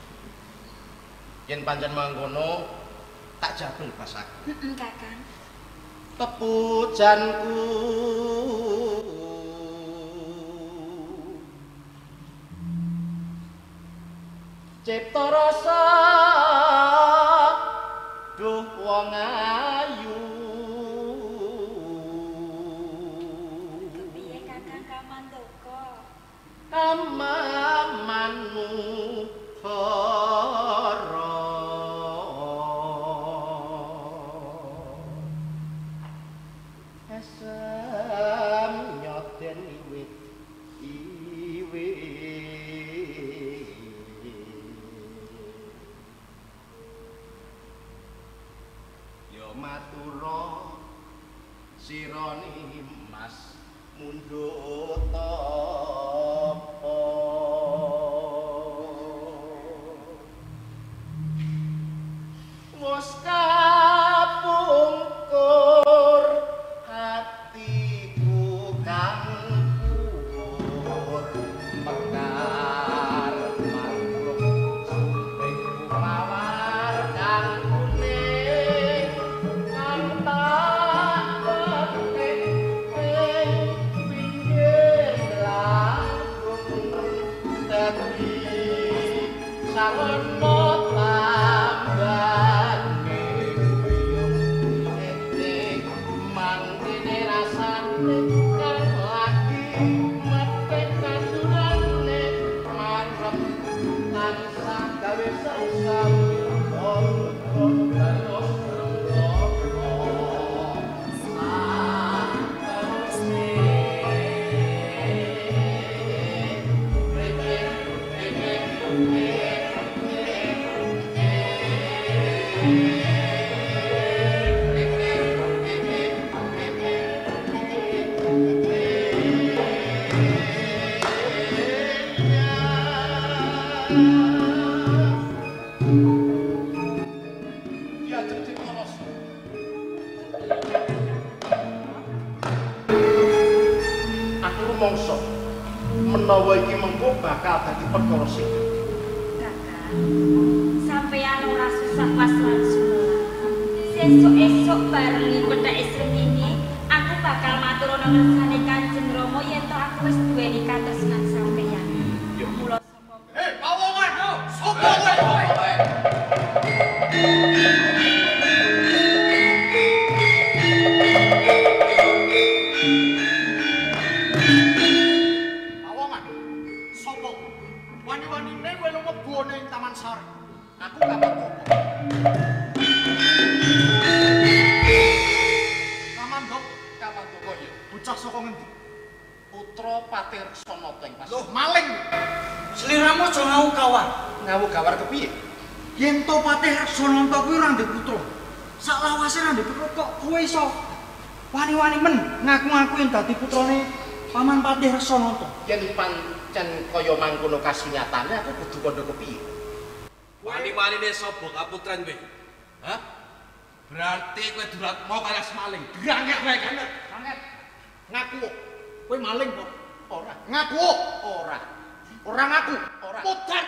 Yen pancen mangkono tak jabel pas aku. Kakang. Pepujanku cipta rasa duh wong ayu. Piye Kakang Kamandaka? Amamanmu asam nyoten iwit yo matura sirane Mas mundhut tapa wis kapungkur hatiku kang kuwur mekar marung sumping mawar kang kuning kang tak petik ing pinggir langkung dadi sarana mongso menawa iki mengko bakal dadi perkara sing Kakak sampeyan ora susah pas langsung sesuk-esuk bareng pethake srengenge aku bakal matur ana ngersane Kanjeng Rama yen to aku wis duweni katresnan sampeyan yo mula sapa pawongan sapa kowe wani-wanine kowe lu mlebu ning Taman Sari. Aku kapan opo? Kapan Dok ya. Bocah saka ngendi? putra Patih Reksanata ing Pas. Loh, maling. Sliramu aja ngawur-gawar. Ngawur-gawar kepiye? Yen to Patih Reksanata kuwi ora ndek putra. Sak lawase ora ndek putra kok kowe iso wani-wani men ngaku-ngaku yen dadi putrane Paman Patih Reksanata. Yen pancen kaya mangkono kasunyatane aku kudu kandha kepiye? Wani-wanine sapa kaputren kowe? Hah? Berarti kowe durat mau kalah maling. Grangek wae kan. Sanget. Ngaku. Kowe maling kok. Ora. Ngaku. Ora. Ora ngaku. Ora. Putar.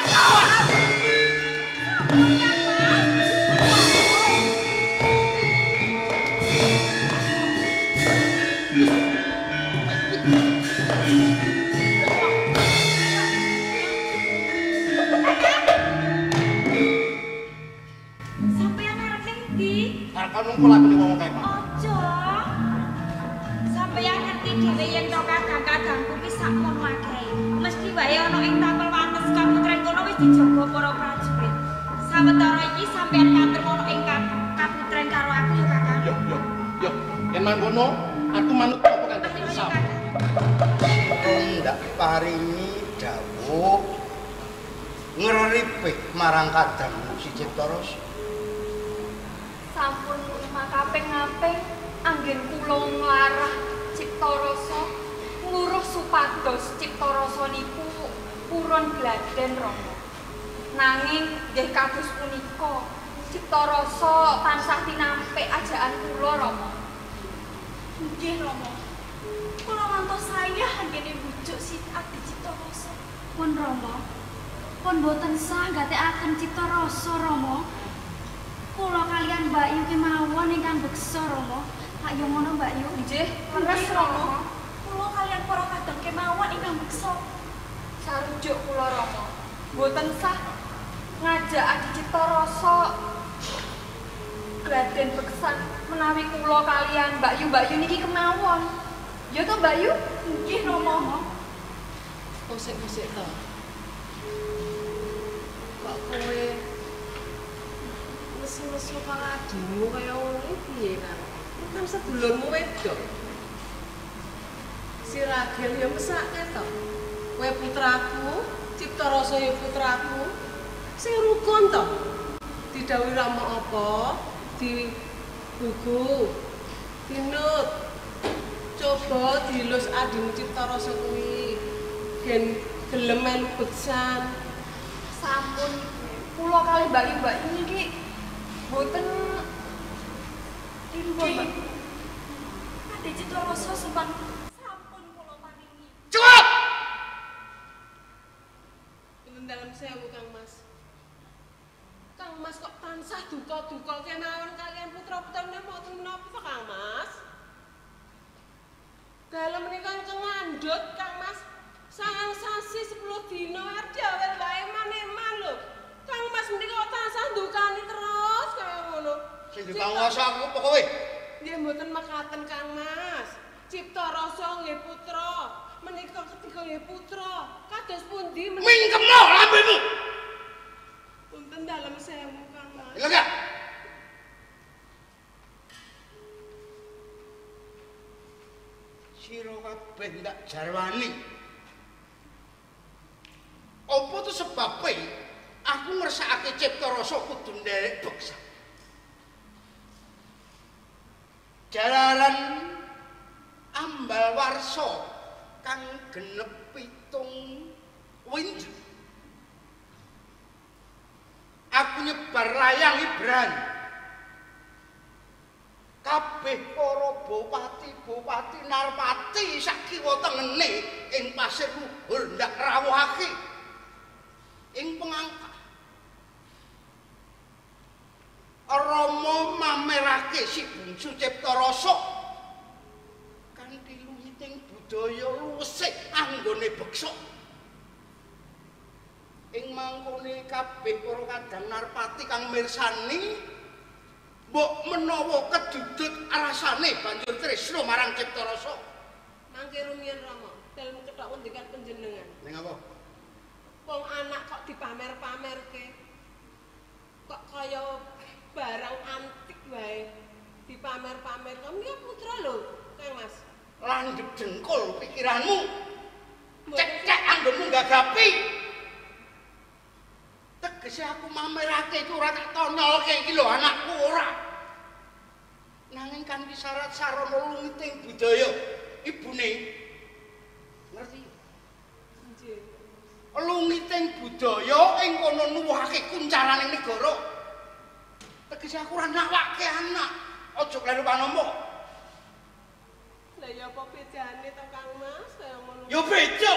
sampeyan arep ndi Kan mung lakune ngomong kae, Pak. aja sampeyan ngerti dhewe yen to kadang-kadangku ki sakmono akeh mesti wae ana ing tapel wates kaputren kono wis dijaga para prajurit sawetara iki sampeyan ngatur ana ing kaputren karo aku ya Kakang Yo. Yen mangkono aku manut apa kan Sam. Ndak paringi dawuh ngripik marang kadangmu si Ciptarasa. Sampun lima kaping-kaping anggen kula nglarah Ciptarasa ngluruh supados Ciptarasa niku purun gladen Rama. Nanging nggih kados punika Ciptarasa tansah tinampik ajaan kula Rama. Nggih, Rama. Kula ngantos saya anggene bujuk si Adi Ciptarasa. Pun Rama, pun boten sah gatekaken Ciptarasa Rama. Kula kalian Mbak Yu kemawon ingkang beksa Rama. Pak yo ngono Mbak Yu. Nggih, leres Rama. Kula kalian para kadang kemawon ingkang beksa. Sarujuk kula Rama. Boten sah ngajak Adi Ciptarasa Raden beksan menawi kula kalian Mbak Yu niki kemawon. Ya to Mbak Yu? Nggih, Rama. Musik-musik to. Kok kowe mesu-mesu karo adikmu kaya ngono iki piye kan? Kan sedulurmu wedok. Si Ragil ya mesake to. Kowe putraku, Ciptarasa ya putraku. Sing rukun to. Didhawuhi rama apa? Dibugu. Dinut. Coba dilus adimu Ciptarasa kuwi. Gen gelem melu beksan. Sampun kula kali Mbak niki mboten iki Ade Ciptarasa sampun kula paringi. Cukup! Nuwun dalem sewu Kang Mas. Kang Mas kok tansah duka-duka kemawon kalian putra-putrane mboten menapa Kang Mas? Dalem menika ngandhut Kang Mas. Sangang sasi 10 dina arjawel wae maneman lho. Kang Mas menika kok tansah ndukani terus kaya ngono. Sing dipanguwasa aku apa kowe? Nggih mboten mekaten Kang Mas. Ciptarasa nggih putra. Menika ketika nggih putra. Kados pundi menika? Mingkemno lambemu. Punten dalem sewu Kang Mas. Lho gak? Sira kabeh ndak jarwani. Apa tuh sebabnya aku ngersakake Ciptarasa kudu nderek beksa. Jalaran ambal warsa kang genep 7 windu. Aku nyebar layang Ibran. Kabeh para bupati Narpati sak kiwa tengene ing pasir luhur ndak rawuhake ing pengangka. Rama mamerake si bungsu Ciptarasa kanthi luwiting budaya luwesih anggone beksa. Ing mangkone kabeh para kadang Narpati kang mirsani mbok menawa kedudut rasane banjur tresna marang Ciptarasa. Mangke rumiyin Rama, dalem kethok ngendikan panjenengan. Ning apa? Wong anak kok dipamer-pamerke. Kok kaya barang antik wae dipamer-pamer. Kamu putra lho, Kang Mas. Landhep dengkul pikiranmu. Cek-cek anggonmu gagapi. Tegese aku mamerake iku ora tak tonyolke iki lho anakku ora. Nanging kanthi syarat sarana luwiting budaya ibune. Ngerti? Nggih. Luwiting budaya ing kono nuwuhake kuncaraning negara. Tegese aku ora nakwake anak. Aja kleru panompo. Lah ya apa bedane to Kang Mas kaya ngono? Ya beda.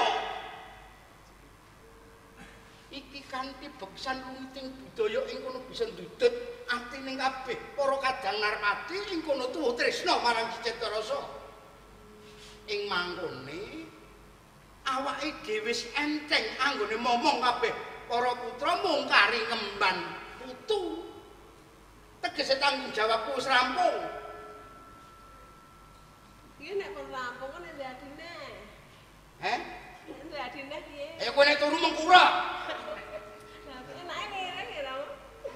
Iki kanthi beksan luwiting budaya ing kono bisa ndudut atining kabeh para kadang Narpati ing kono tuwa tresna marang Ciptarasa. Ing mangkone awake dhewe wis enteng anggone momong kabeh para putra mungkari ngemban putu. Tegese tanggung jawabku wis rampung. Iki nek pun rampung kan ndek adine. Heh? Ndek adine piye? Ayo kowe nek turu mengkura. Lah enake ngene ya Rama.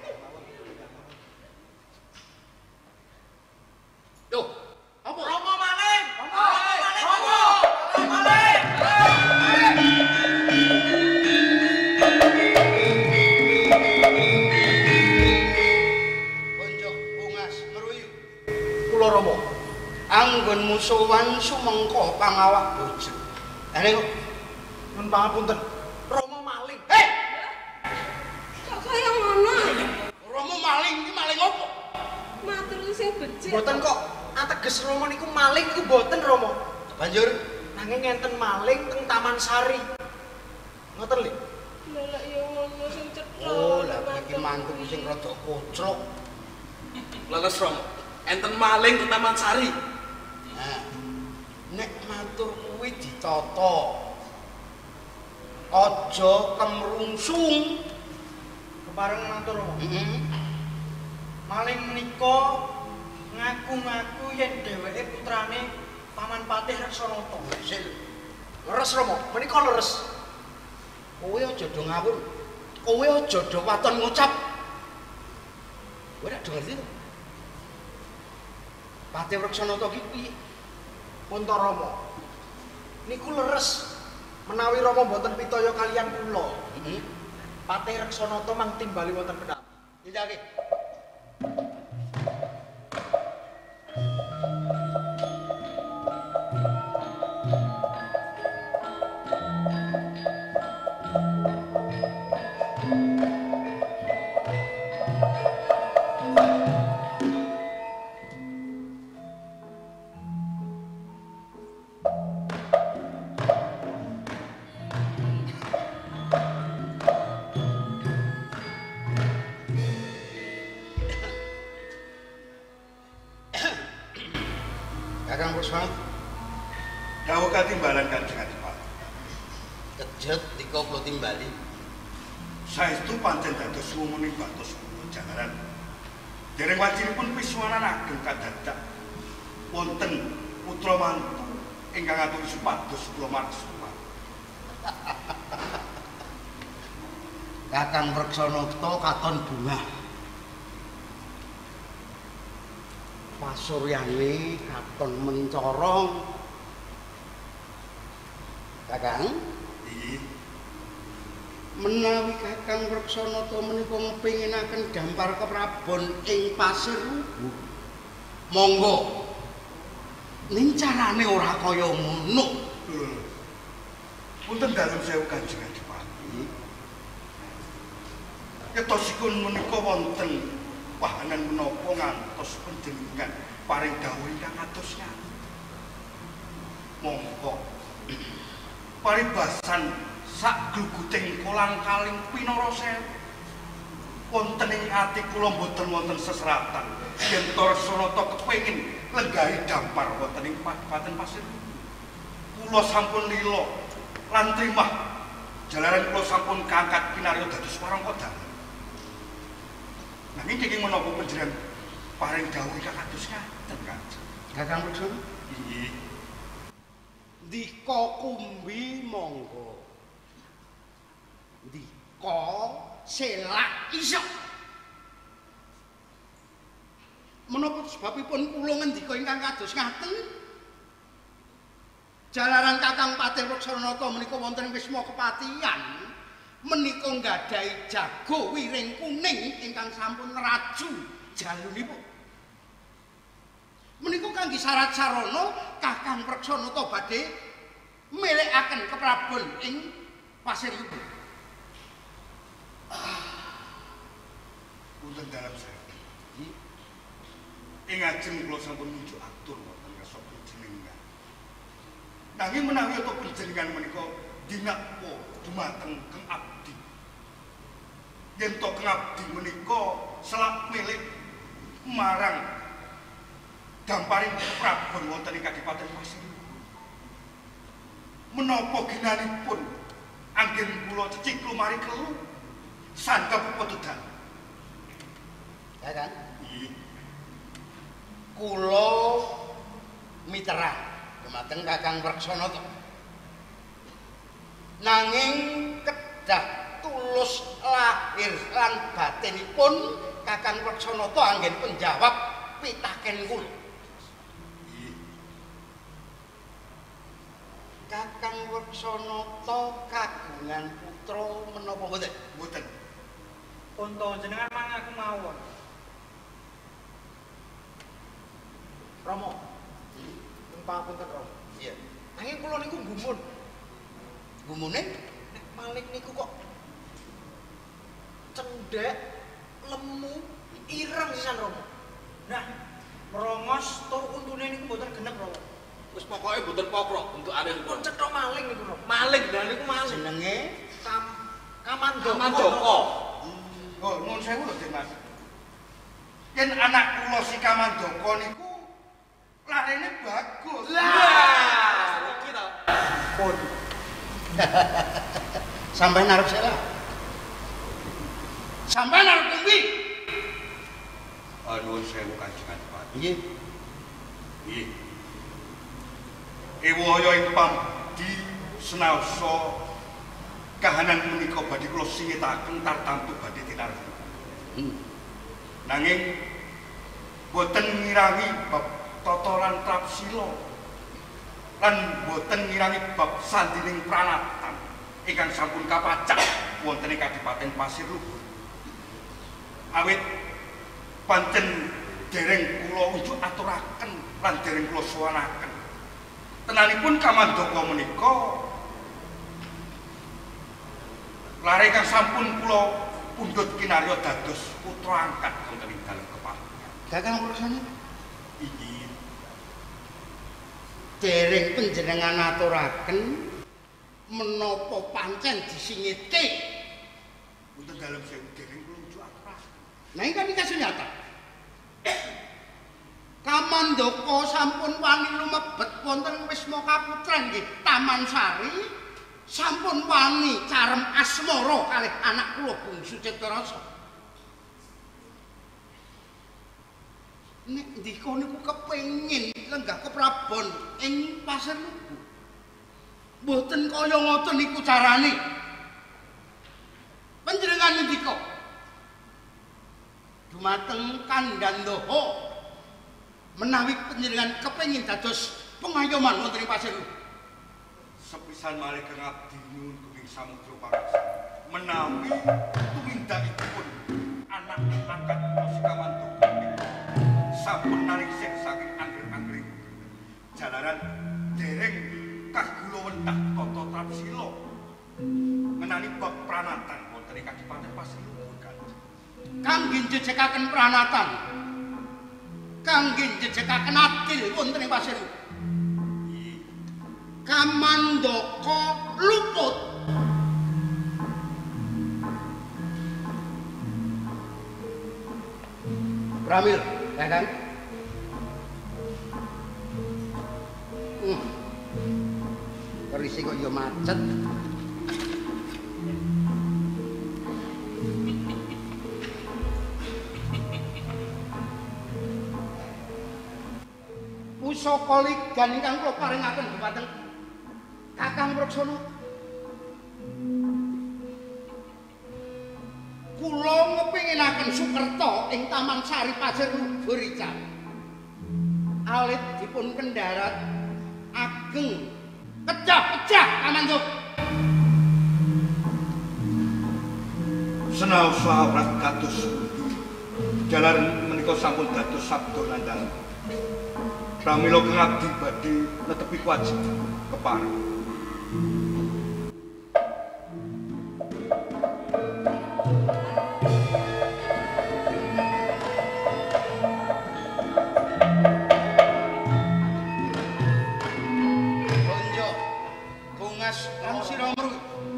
Loh, apa? Romo maling. Konco bungas meruyu. Kula Rama. Anggonmu sowan sumengko pangawak bojo. Lah niku Nun pangapunten. Romo maling. Kok kaya ngono? Romo maling iki maling opo? Matur sing becik. Mboten kok ateges Romo niku maling niku mboten Romo. Banjur Nanging ngenten maling teng Taman Sari. Ngoten lho. Lah ya ngono sing cetha. oh lah iki mantu sing rada kocrok. Leres Romo. Enten maling ke Taman Sari. Nah, nek matur kuwi ditata. Aja kemrungsung. Kepareng matur Romo. Heeh. Maling menika ngaku-ngaku yen dheweke putrane Paman Patih Reksanata. Sik. Leres Romo, menika leres. Kowe aja do ngawur. Kowe aja do waton ngucap. Kowe nek do ngerti to? Patih Reksanata ki piye? Punta Rama. Niku leres menawi Rama mboten pitaya kaliyan kula. Patih Reksanata mang timbali wonten pendapi. Nggih. Kakang Puspa, dawuh katimbalan Kanjeng Adipati. kejet tika kula timbali. Saestu pancen dados sumuning batos jalaran. Dereng wajibipun pisuwanan ageng kadadak wonten putra mantu ingkang aturi supados kula maksud. Kakang Reksanata katon bungah. Pasuryane katon mencorong. Kakang? Nggih. Menawi Kakang Reksanata menika ngepenginaken dampar keprabon ing Pasir Rubuh. Monggo. Ning carane ora kaya ngono. Punten dalem sewu Kanjeng Adipati. Ketosipun menika wonten wahanan menapa ngantos panjenengan paring dawuh ingkang atus ngati. Monggo paribasan sak gluguting kolang kaling pinara sewu wonten ing ati kula mboten wonten seseratan yen Reksanata kepengin lenggahi dampar wonten ing Padipaten Pasir. Kula sampun lila lan trimah jalaran kula sampun kaangkat pinarya dados warangka dalan. Nanging kenging menapa panjenengan paring dawuh ingkang kados ngaten Kanjeng. Kakang Reksanata? Nggih. Dika kumbi monggo. Dika selak iso. Menapa sebabipun kula ngendika ingkang kados ngaten? Jalaran Kakang Patih Reksanata menika wonten wisma kepatihan. Menika nggadahi jago wiring kuning ingkang sampun ngraju jalunipun. Menika kangge syarat sarana Kakang Reksanata badhe milikaken keprabon ing Pasir Rubuh. Punten dalam sewu. Ing ajeng kula sampun nunjuk atur wonten ngarsa panjenengan. Nanging menawi ata panjenengan menika dinakwa dumateng Kang Abdi. Yen to Kang Abdi menika selak milik marang damparing prabon wonten ing Kadipaten Pasir. Menapa ginanipun anggen kula cicik lumari kelu sandhap petudan. Ya kan? Nggih. Kula mitra dumateng Kakang Reksanata. Nanging kedah tulus lahir lan batinipun Kakang Reksanata anggen penjawab pitaken kula. Kakang Reksanata kagungan putra menapa mboten? Mboten. Unta jenengan mangaku mawon. Rama. Papunten Rama. Iya. Nanging kula niku gumun. Gumune nek Malik niku kok cendhek, lemu, ireng sisan Rama. Nah, merongos tur untune niku mboten genep Rama. Wis pokoke mboten pokrok untuk aneh Pun cetha maling niku Rama. Malik lha niku maling. Jenenge Kamandaka. Oh, nuwun sewu lho, Mas. Yen anak kula si Kamandaka niku larene bagus. Lah, iki to. pun. Sampai arep sela. Sampai arep kuwi. Nuwun sewu Kanjeng Adipati. Nggih. Nggih. Ewaya ing pamdi senaosa kahanan menika badhe kula singetaken tartamtu badhe tinarep. Nanging boten ngirangi bab tata lan trapsila lan boten ngirangi bab sandining pranatan ingkang sampun kapacak wonten ing Kadipaten Pasir Luhur. Awit pancen dereng kula unjuk aturaken lan dereng kula suwanaken tenanipun kamandaka menika lare kang sampun kula pundhut kinarya dados putra angkat wonten ing dalem kepahian. Kakang Praksana iki dereng panjenengan aturaken menapa pancen disingitke wonten dalem sewu dereng kula unjuk aturaken. Nah ingkang kasunyata Kamandaka sampun wani lumebet wonten Wisma Kaputren nggih Taman Sari sampun wani carem asmara kalih anak kula bungsu Ciptarasa. Nek ndika niku kepengin lenggah keprabon ing Pasir Luhur. Mboten kaya ngoten niku carane. Panjenengan ndika dumateng Kandandaha menawi panjenengan kepengin dados pengayoman wonten ing Pasir Luhur. Sepisan malih kang abdi nyuwun kuring samudra paraksa menawi tumindakipun anak angkat si Kamandaka sampun nariksih saking angger-anggering jalaran dereng kagula wentah tata trapsila menani bab pranatan wonten ing Kadipaten Pasir Luhur. Kangge njejekaken pranatan kangge njejekaken adil wonten ing Pasir Luhur. Kamandaka luput. Pramil, Kakang. Kerisi kok ya macet. Pusaka ligan ingkang kula paringaken dhumateng Kakang Praksana. Kula ngepenginaken Sukerta ing Taman Sari Pasir Luhur ical. Alit dipun kendarat ageng pecah-pecah kamanduk. Senaos sawrat kados jalaran menika sampun dados sabda nandhang. Pramila kang abdi badhe netepi kewajiban kepareng. Bonjo, bungas lan sira mru.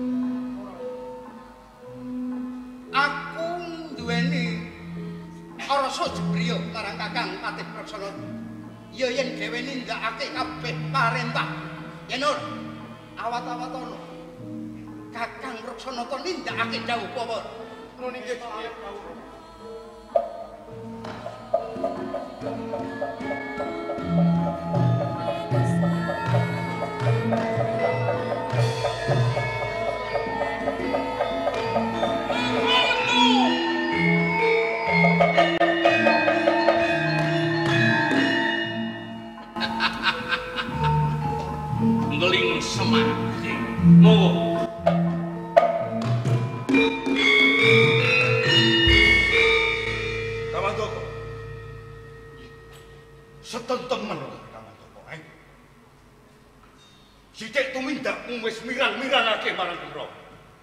Aku duweni rasa jebriya marang Kakang Patih Praksana. Ya yen dhewe nindakake kabeh parentah. Yen ora awat-awatono Kakang Praksana to nindakake dawuh pawon. Nuwun inggih kawula. Ngeling semati monggo Kamandaka setentemen Kamandaka sithik tumindakmu wis mirang-mirangake marang Rama.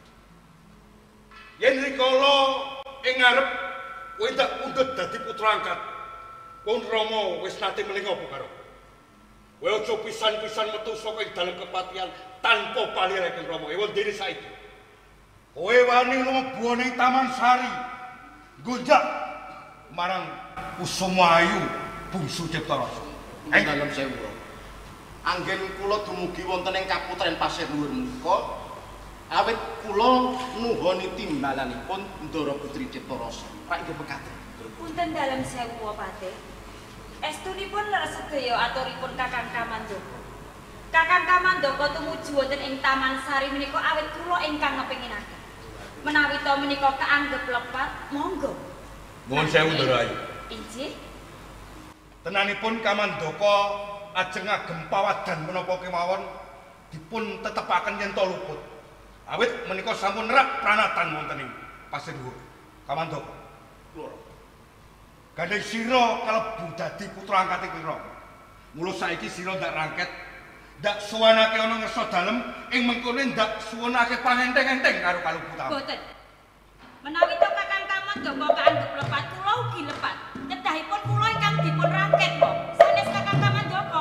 Yen rikala ing ngarep kowe ndak pundhut dadi putra angkat pun Rama wis nate melinga apa karo kowe aja pisan-pisan metu saka ing dalem kepatihan tanpa palire kang Rama. Ewa dene saiki kowe wani mlebu ning Taman Sari gonjak marang Kusuma Ayu bungsu Ciptarasa. Dalem sewu. Anggen kula dumugi wonten ing Kaputren Pasir Luhur menika awit kula nuhoni timbalanipun Ndara Putri Ciptarasa. Rak inggih mekaten. Punten dalem sewu Patih. Estunipun leres sedaya aturipun Kakang Kamandaka. Kakang Kamandaka tumuju wonten ing Taman Sari menika awit kula ingkang ngepenginaken. Menawi to menika kaanggep lepat, monggo. Nuwun sewu Ndara Ayu. Injih. Tenanipun Kamandaka ajeng ngagem pawadan menapa kemawon dipun tetepaken yen to luput. Awit menika sampun nerak pranatan wonten ing pasir dhuwur. Kamandaka. Loro. Gandeng sira kalebu dadi putra angkate kira. Mula saiki sira ndak rangket, ndak suwanake ana ngersa dalem, ing mengkone ndak suwanake pangenteng-enteng karo kaluputamu. Boten. Menawi to Kakang Kamandaka kaanggep lepat, kula ugi lepat. Kedahipun kula ingkang dipun rangket kok. Sanes Kakang Kamandaka.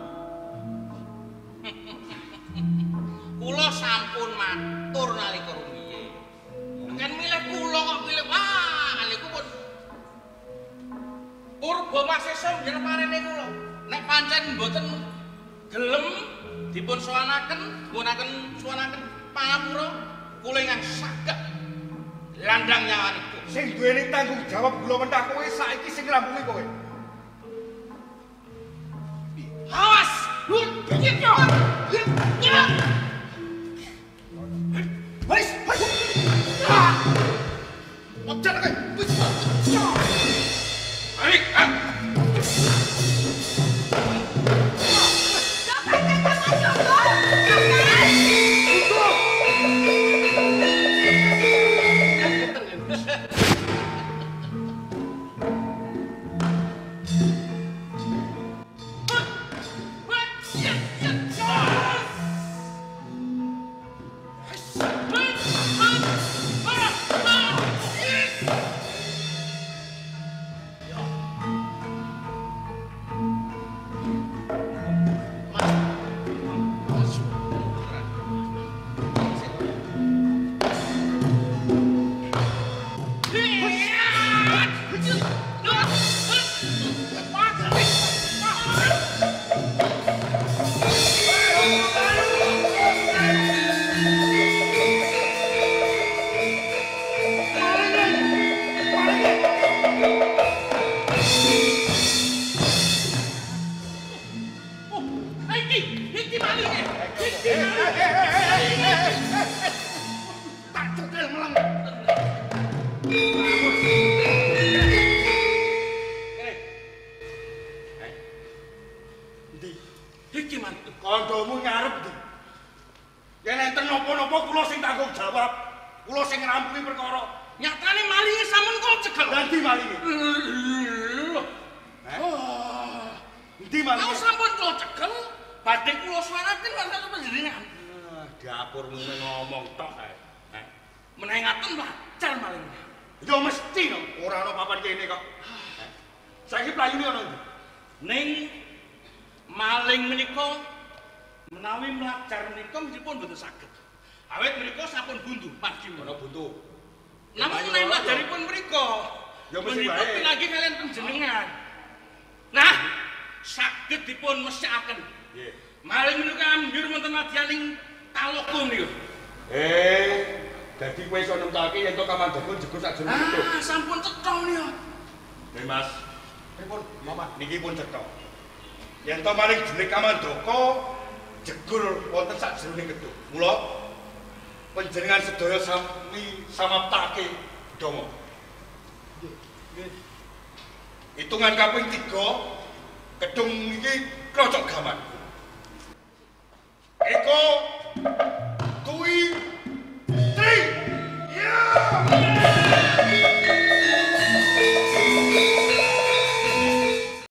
Kula sampun matur nalika rumiyin. Kan milih kula kok milih niku pun purba masesa njen parene kula. Nek pancen mboten gelem dipun suwanaken pamura kula ingkang saged landang nyawanipun. Sing duweni tanggung jawab kula mentah kowe saiki sing ngrampungi kowe. Awas! Bikin yo! Ya! Wis, wis. Ojo kowe. Wis. Balik. Kandamu ngarep ndi? Yen enten napa-napa kula sing tanggung jawab. Kula sing ngrampungi perkara. Nyatane malinge sampun kula cekel. Lah ndi malinge? Ndi malinge? Kula sampun kula cekel, badhe kula suwanaken wonten panjenengan. Dapurmu ngomong tok ae. Menawi ngaten wajar malinge. Ya mesti no, ora ana papan kene kok. Saiki playune ana ndi? Ning maling menika menawi mlajar menika meskipun mboten saged. Awit menika sampun buntu, margi Ana buntu. Namun menawi mlajaripun menika ya mesti menika bae. pinanggih kalian panjenengan. Nah, saged dipun mesakaken. Nggih. Maling menika ambyur wonten madyaning taloku niku. Dadi kowe iso nemtokake yen to Kamandaka jegur sakjroning itu. Sampun cetha niku. Nggih, Mas. Pripun, Mama? Niki pun cetha. Yen to maling jeneng Kamandaka jegur wonten sakjroning ketu. Mula panjenengan sedaya sami samaptake Dama. Nggih. Hitungan kaping 3 kedung niki krocok gaman. Eko Tui